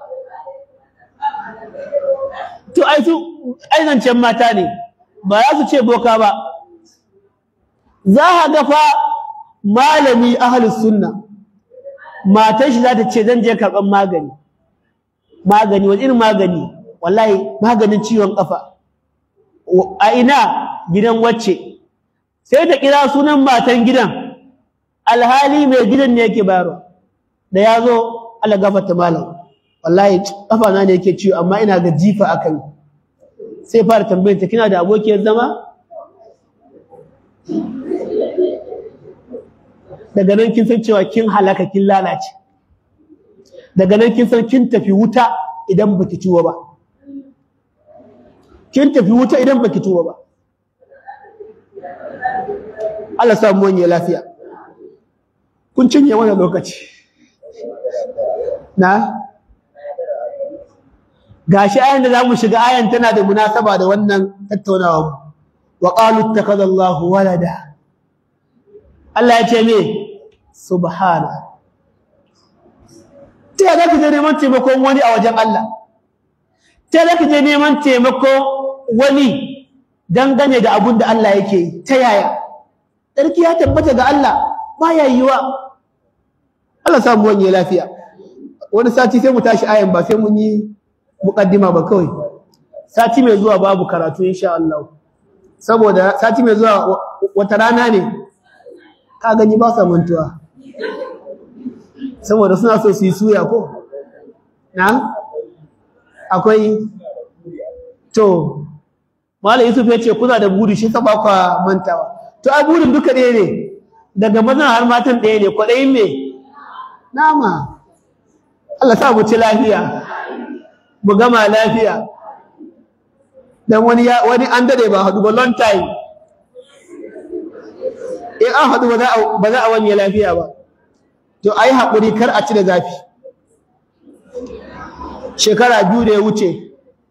to ai zancen mata ne ba za su ce boka ba za a ga fa malami ahlus sunna matar shi za ta ce zan je karɓar magani wani irin magani wallahi maganin ciwon kafa a ina gidan wacce sai ta kira sunan matan gidan alhali mai gidan ne yake bayarwa da ya zo Allah gafarta malam wallahi kafa na ne yake ciwo amma ina ga jifa akan sai fara tambayar ta kina da abokiyar zama daga nan kin san cewa kin halaka kin lalace daga nan kin san kin tafi wuta idan baki tuwo ba Allah sa mu wani lafiya kun cinye wannan lokaci na gashi ayan da zamu shiga ayan tana da munasaba da wannan tattaunawa wa qalu ittakhadha Allahu walada Allah ya ce me subhana ta zaka je neman taimakon wani a wajen Allah ta zaka je neman taimakon wani dangane da abun da Allah yake yi ta yaya sarki ya tabbata ga Allah baya yiwa Allah samu wani lafiya wani sati sai mu tashi ayan ba sai mun yi muqaddima ba kawai sati mai zuwa babu karatu insha Allah saboda sati mai zuwa wata rana ne ka gani ba sa mantuwa saboda suna so su yi suya ko na akwai to Malam Yusuf ya ce kuna da buri shi ta ba kwa mantawa to a burin duka ɗaya ne daga mazan har matan ɗaya ne kwaɗayin me nama Allah sa mu ci lafiya mu gama lafiya dan wani an dade ba hadu ba long time in an hadu ba za a wanye lafiya ba to ayi hakuri kar a ci da zafi shekara 2 da ya wuce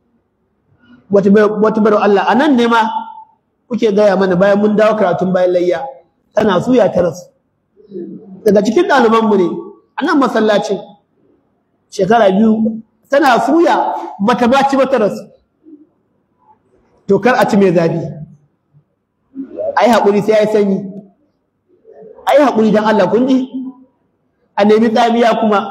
wata baro Allah anan ne ma kuke gaya mana bayan mun dawo karatun bayan layya tana suya ta rasu daga cikin ɗalibanmu ne anan masallacin shekara 2 tana suya bata baci bata rasu to kar a ci mai zafi ai hakuri sai ai sanyi ai hakuri dan Allah kun ji a nemi tsamiya kuma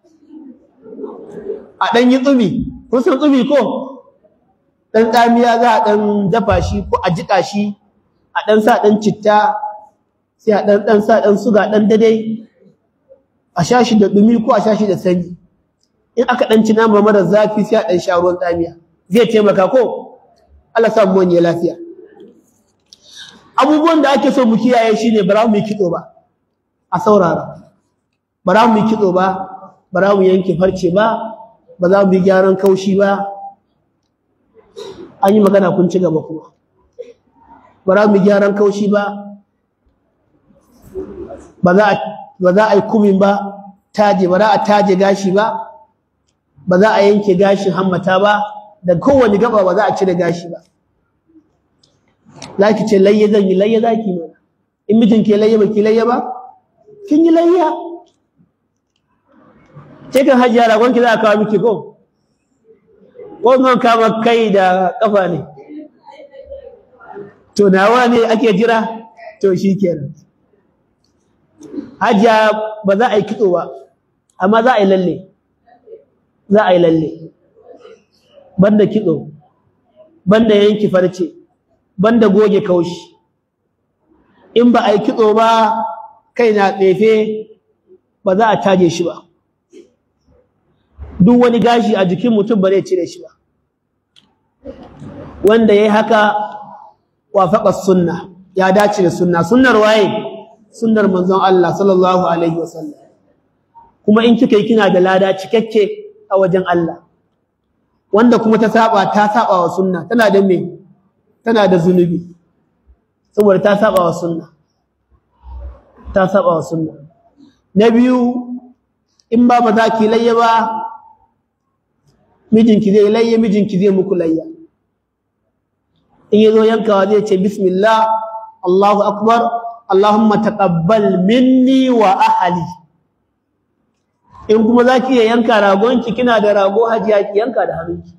a dan yi tsumi kun san tsumi ko dan tsamiya za a dan dafa shi ko a jika shi a dan sa dan citta sai a dan sa dan suga dan dade a sha shi da dumi ko a sha shi da sanyi in aka dan ci nama mara zafi sai a dan sha ruwan tsamiya zai taimaka ko Allah sa mu wani lafiya abubuwan da ake so mu kiyaye shine bara mu kitso ba a saurara bara mu kitso ba bara mu yanke farce ba ba za mu yi gyaran kaushi ba an yi magana kun ci gaba kuma bara mu yi gyaran kaushi ba ba za a yi kumin ba taje ba za a taje gashi ba ba za a yanke gashin hammata ba da kowane gaba ba za a cire gashi ba zaki ce layya zan yi layya zaki mana in mijin ke layya ba ki layya ba kin yi layya ke kan hajiya ragon ki za a kawo miki ko nan kama kai da kafa ne to nawa ne ake jira to shikenan hajiya ba za a yi kitso ba amma za a yi lalle za a yi lalle banda kitso banda yanki farce banda goge kaushi in ba a yi kitso ba kai na tsefe ba za a taje shi ba duk wani gashi a jikin mutum ba zai cire shi ba wanda yayi haka wafaqa sunna ya dace da sunna sunnar waye sunnar manzon Allah sallallahu alaihi wasallam kuma in kika yi kina da lada cikakke a wajen Allah wanda kuma ta saba wa sunna tana da me tana da zunubi saboda ta saba wa sunna na biyu in ba za ki layya ba mijinki zai layya mijinki zai muku layya in yazo yankawa zai ce bismillah Allahu akbar Allahumma taqabbal minni wa ahli in kuma zaki iya yanka ragonki kina da rago hajiya ki yanka da hannunki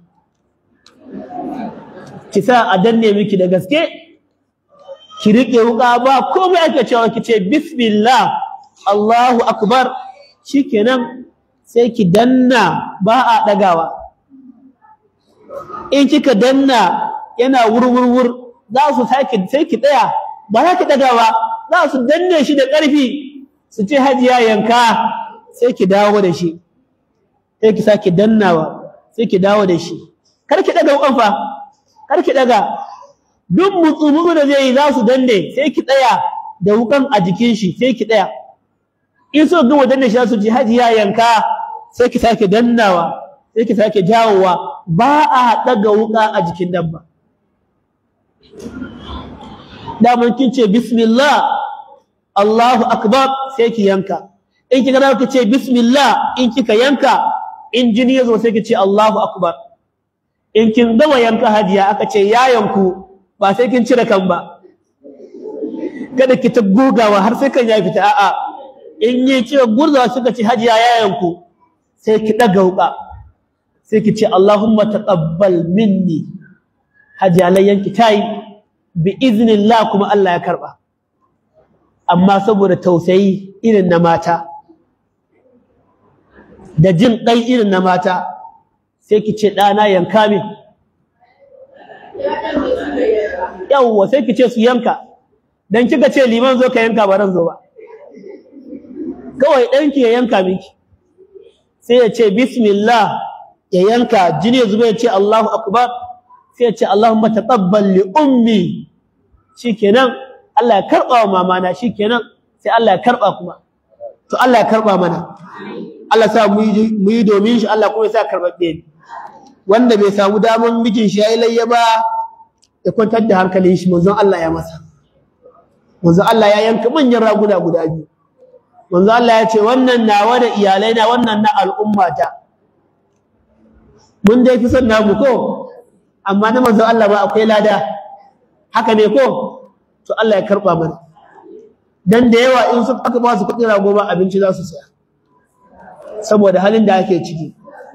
ki sa a danne miki da gaske ki rike wuka ba komai ake cewa ki ce bismillah Allahu akbar shikenan sai ki danna ba a dagawa in kika danna yana wurwurwur za su sai ki tsaya ba za ki dagawa za su danne shi da ƙarfi su ce hajiya yanka sai ki dawo da shi sai ki saki dannawa sai ki dawo da shi kar ki daga wukan fa kar ki daga duk mutsumu da zai yi za su danne sai ki tsaya da wukan a jikin shi sai ki tsaya in so ga wadanne shi su ji hajiya yanka sai ki sake dannawa sai ki sake jawowa ba a daga wuka a jikin dabba da mun kin ce bismillah Allahu akbar sai ki yanka in kika dawo ki ce bismillah in kika yanka in jini yazo sai ki ce Allahu akbar in kin gama yanka hajiya aka ce ya yanku ba sai kin cire kan ba kada ki ta gogawa har sai kan ya fita a'a in yi cewa gurzawa suka ce hajiya ya yanku sai ki daga wuka sai ki ce Allahumma taqabbal minni hajiya layyanki tayi bi iznillah kuma Allah ya karba amma saboda tausayi irin na mata da jin ɗai irin na mata sai ki ce ɗana yanka min yawwa sai ki ce su yanka dan kika ce liman zo ka yanka ba ran zo ba kawai ɗanki ya yanka miki sai ya ce bismillah ya yanka jini ya zuba ya ce Allahu akbar sai ya ce Allahumma taqabbal li ummi shikenan Allah ya karba wa mamana shikenan sai Allah ya karba kuma to Allah ya karba mana Allah sa mu yi domin shi Allah kuma ya sa karbabbe ni wanda bai samu daman mijin shi yayi layya ba ya kwantar da hankalin shi manzon Allah ya masa manzon Allah ya yanka manyan raguna guda biyu manzon Allah ya ce wannan nawa da iyalai na wannan na al'ummata mun dai fi son namu ko amma na manzon Allah ba akwai lada haka ne ko to Allah ya karba mana dan da yawa in su aka ba su kudin rago ba abinci za su saya saboda halin da ake ciki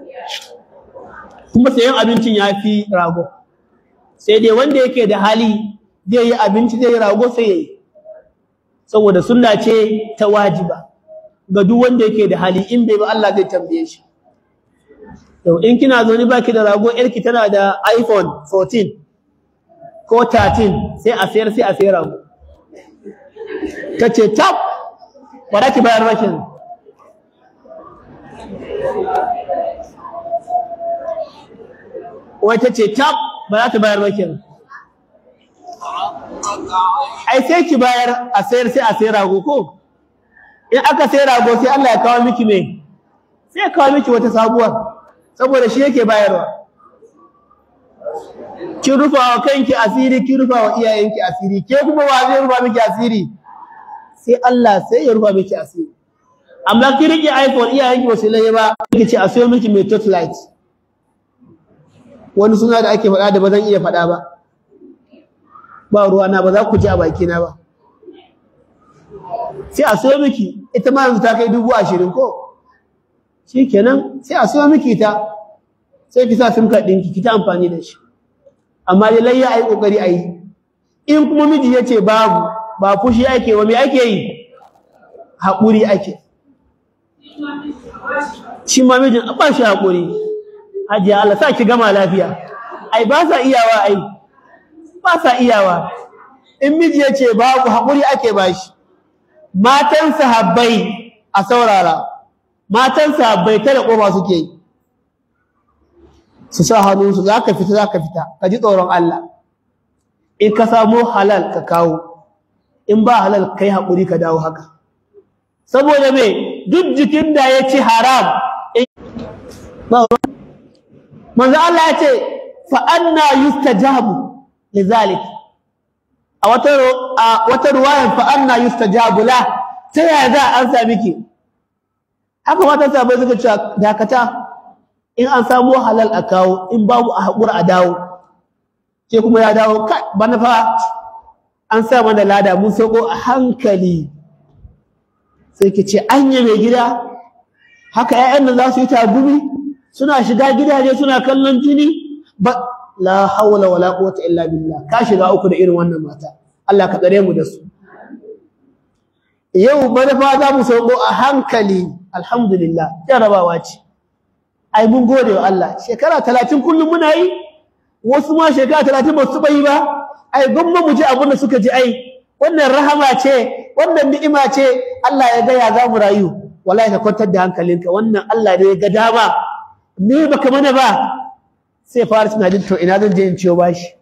kuma sayan abincin yafi rago sai dai wanda yake da hali zai yi abinci zai yi rago sai yayi saboda sunna ce ta wajiba ga duk wanda yake da hali in bai ba Allah zai tambaye shi to in kina zo ni baki da rago yarki tana da iPhone 14 ko 13 sai a sayar rago tace tab ba za ki bayar rashin wai tace tab ba za ta bayar rashin ai sai ki bayar a sayar rago ko in aka sayar rago sai Allah ya kawo miki me sai ya kawo miki wata sabuwar saboda shi yake bayarwa ki rufa wa kanki asiri ki rufa wa iyayenki asiri ke kuma wa zai rufa miki asiri sai Allah sai ya rufa miki asiri amma ki rike iPhone iyayenki ba su laye ba ki ce a sayo miki mai torchlight wani suna da ake faɗa da ba zan iya faɗa ba ruwa na ba za ku ji a baki na ba sai a sayo miki ita ma yanzu ta kai 20,000 ko shikenan sai a sayo miki ta sai ki sa sim card ɗinki ki ta amfani da shi amma dai layya ai kokari ayi in kuma miji yace babu ba fushi ake wa me ake yi hakuri ake shi ma mijin a ba shi hakuri hajiya Allah sa ki gama lafiya ai ba sa iyawa in miji yace babu hakuri ake bashi matan sahabbai a saurara matan sahabbai tare kofa suke yi su sa hannunsu zaka fita ka ji tsoron Allah in ka samu halal ka kawo in ba halal kai hakuri ka dawo haka saboda me duk jikin da ya ci haram manzo Allah ya ce fa anna yustajabu lizalik a wata ruwayan fa anna yustajabu la ta yaya za an sa miki haka mata sabai suka ce dakata in an samu halal a kawo in babu a hakura a dawo ke kuma ya dawo kai bana fa an sa mana lada mun sauko a hankali sai ki ce anya mai gida haka ƴaƴan nan za su yi tagumi suna shiga gidaje suna kallon jini ba la hawla wala quwwata illa billah ka shiga uku da irin wannan mata Allah ka tsare mu da su yau bana fa za mu sauko a hankali alhamdulillah jarabawa ce ai mun gode wa Allah shekara 30 kullum muna yi wasu ma shekara 30 ba su bai ba ai gwamma mu ji abin da suka ji ai wannan rahama ce wannan ni'ima ce Allah ya ga ya za mu rayu wallahi ka kwantar da hankalinka wannan Allah ne ya ga dama me baka mana ba sai fara tunanin to ina zan je in ciyo bashi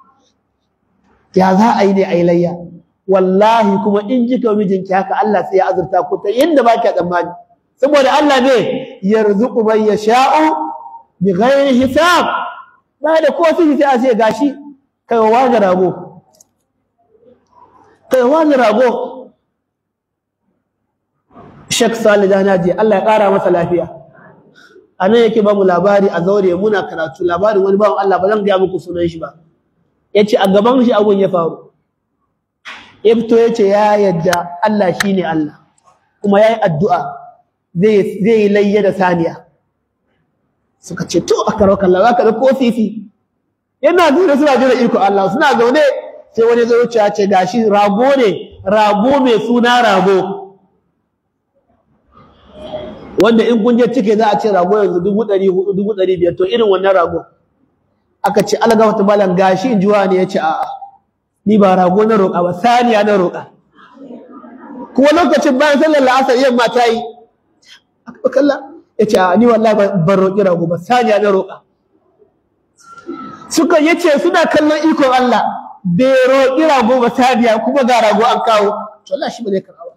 ya za a yi ne ai layya wallahi kuma in ji ka mijinki haka Allah sai ya azurta ku ta yanda baki tsammani saboda Allah ne yarzuqu man yasha'u bighairi hisab ba da ko sai a ce gashi kai wani rago Sheikh Salih Danaji Allah ya kara masa lafiya anan yake ba mu labari a zaure muna karatu labarin wani bawan Allah ba zan ga muku sunan shi ba yace a gaban shi abun ya faru ya fito yace ya yadda Allah shine Allah kuma yayi addu'a zai layya da saniya suka ce to akaraka Allah zaka da kofifi yana zuwa suna jira iko Allah suna zaune sai wani zai wuce ya ce gashi rago ne rago mai suna rago wanda in kun je cike za a ce rago yanzu 400 500 to irin wannan rago aka ce alga wata malam gashi in jiwa ne yace a'a ni ba rago na roƙa ba saniya na roƙa kuma lokacin bayan sallar la'asar yamma ta yi aka kalla yace a'a ni wallahi ban roƙi rago ba saniya na roƙa suka yace suna kallon ikon Allah bai roƙi rago ba saniya kuma ga rago an kawo to Allah shi ba zai karɓa ba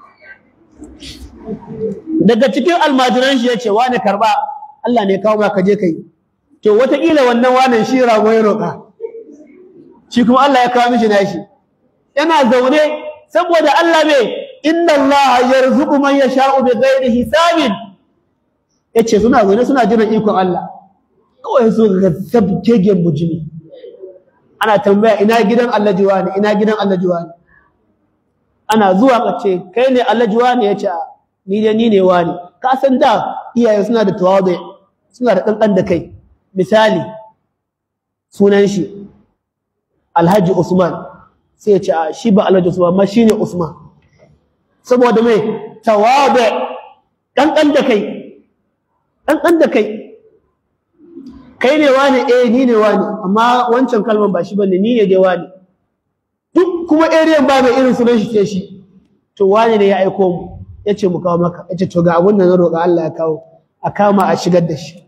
daga cikin almajiran shi yace wani karba Allah ne kawo maka je kai to wataƙila wannan wanan shi rago ya roƙa shi kuma Allah ya kawo mishi nashi yana zaune saboda Allah ne inna Allah yarzuqu man yasha'u bighairi hisabin yace suna zaune suna jiran ikon Allah kawai su ga sabkegen bujimi ana tambaya ina gidan Allah jiwani ina gidan Allah jiwani ana zuwa kace kai ne Allah jiwani yace ni ne wani ka san da iyaye suna da tawadu suna da kankan da kai misali sunan shi Alhaji Usman sai ya ce shi ba Alhaji Usman ma shine Usman saboda mai tawadu kankan da kai kai ne wani ni ne wani amma wancan kalman ba shi bane ni ne dai wani duk kuma area ba mai irin sunan shi sai shi to wani ne ya aiko mu yace mu kawo maka yace to ga abun da na roƙa Allah ya kawo a kama a shigar da shi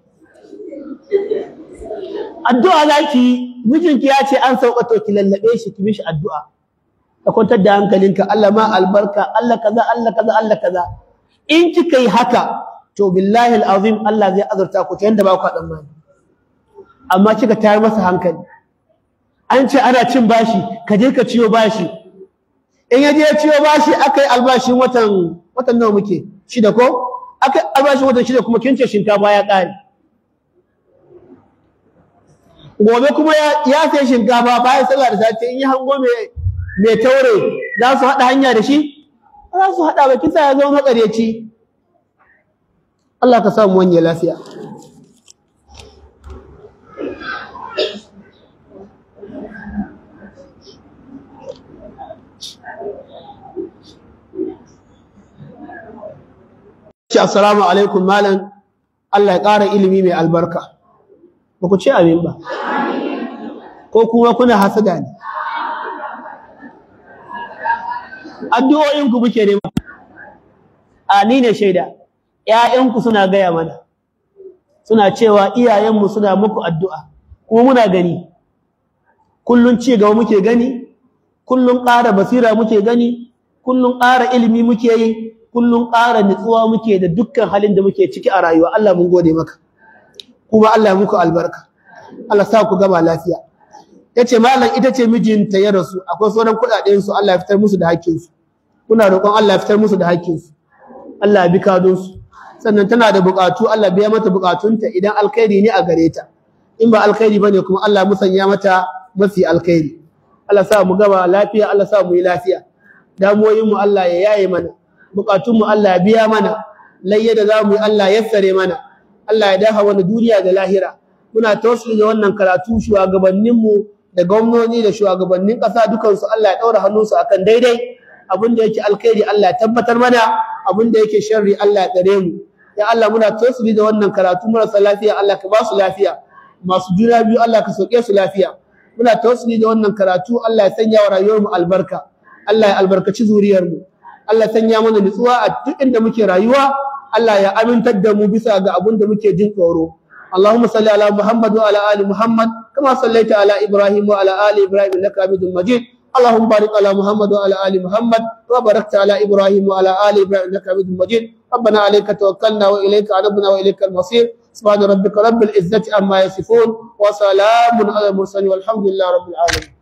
addu'a zaki mijinki ya ce an sauka to ki lallabe shi ki mishi addu'a ka kwantar da hankalinka Allah ma albarka Allah kaza Allah kaza Allah kaza in kika yi haka to billahi alazim Allah zai azurta ku ta yanda ba ku dan mani amma kika tayar masa hankali an ce ana cin bashi ka je ka ciyo bashi in yaje ya ciyo bashi akai albashin watan nawa muke shida ko akai albashin watan shida kuma kin ce shinkafa ya kare gobe kuma ya sai shinkafa bayan sallah da safe in yi hango mai taure za su haɗa hanya da shi za su haɗa ba kisa ya zama makareci Allah ka samu wani lafiya assalamu alaikum malam Allah ya ƙara ilimi mai albarka ba ku ce amin ba ko kuma kuna hasada ne addu'o'inku muke nema ni ne shaida ƴaƴanku suna gaya mana suna cewa iyayenmu suna muku addu'a kuma muna gani kullun ci gaba muke gani kullun ƙara basira muke gani kullun ƙara ilimi muke yi kullun ƙara nutsuwa muke da dukkan halin da muke ciki a rayuwa Allah mun gode maka kuma Allah ya muku albarka Allah sa ku gama lafiya yace mallam ita ce mijinta ya rasu akwai sauran kudaden su Allah ya fitar musu da hakkin su kuna roƙon Allah ya fitar musu da hakkin su Allah ya bi kadon su sannan tana da buƙatu Allah biya mata buƙatunta idan alkhairi ne a gare ta in ba alkhairi bane kuma Allah ya musanya mata mafi alkhairi Allah sa mu gama lafiya Allah sa mu yi lafiya damuwoyin mu Allah ya yaye mana buƙatun mu Allah ya biya mana layya da zamu yi Allah ya yassare mana Allah ya dafa wani duniya da lahira muna tawassuli da wannan karatu shugabanninmu da gwamnoni da shugabannin ƙasa dukansu Allah ya daura hannunsu akan daidai abin da yake alkhairi Allah ya tabbatar mana abin da yake sharri Allah ya tsare mu ya Allah muna tawassuli da wannan karatu marasa lafiya Allah ka ba su lafiya masu juna biyu Allah ka sauke su lafiya muna tawassuli da wannan karatu Allah ya sanya wa rayuwar mu albarka Allah ya albarkaci zuriyar mu Allah ya sanya mana nutsuwa a duk inda muke rayuwa Allah ya amintar da mu bisa ga abin da muke jin tsoro Allahumma salli ala Muhammad wa ala ali Muhammad kama sallaita ala Ibrahim wa ala ali Ibrahim innaka Hamidum Majid Allahumma barik ala Muhammad wa ala ali Muhammad wa barakta ala Ibrahim wa ala ali Ibrahim innaka Hamidum Majid ربنا عليك توكلنا وإليك عنبنا وإليك المصير سبحان ربك رب العزة عما يصفون وسلام على المرسلين والحمد لله رب العالمين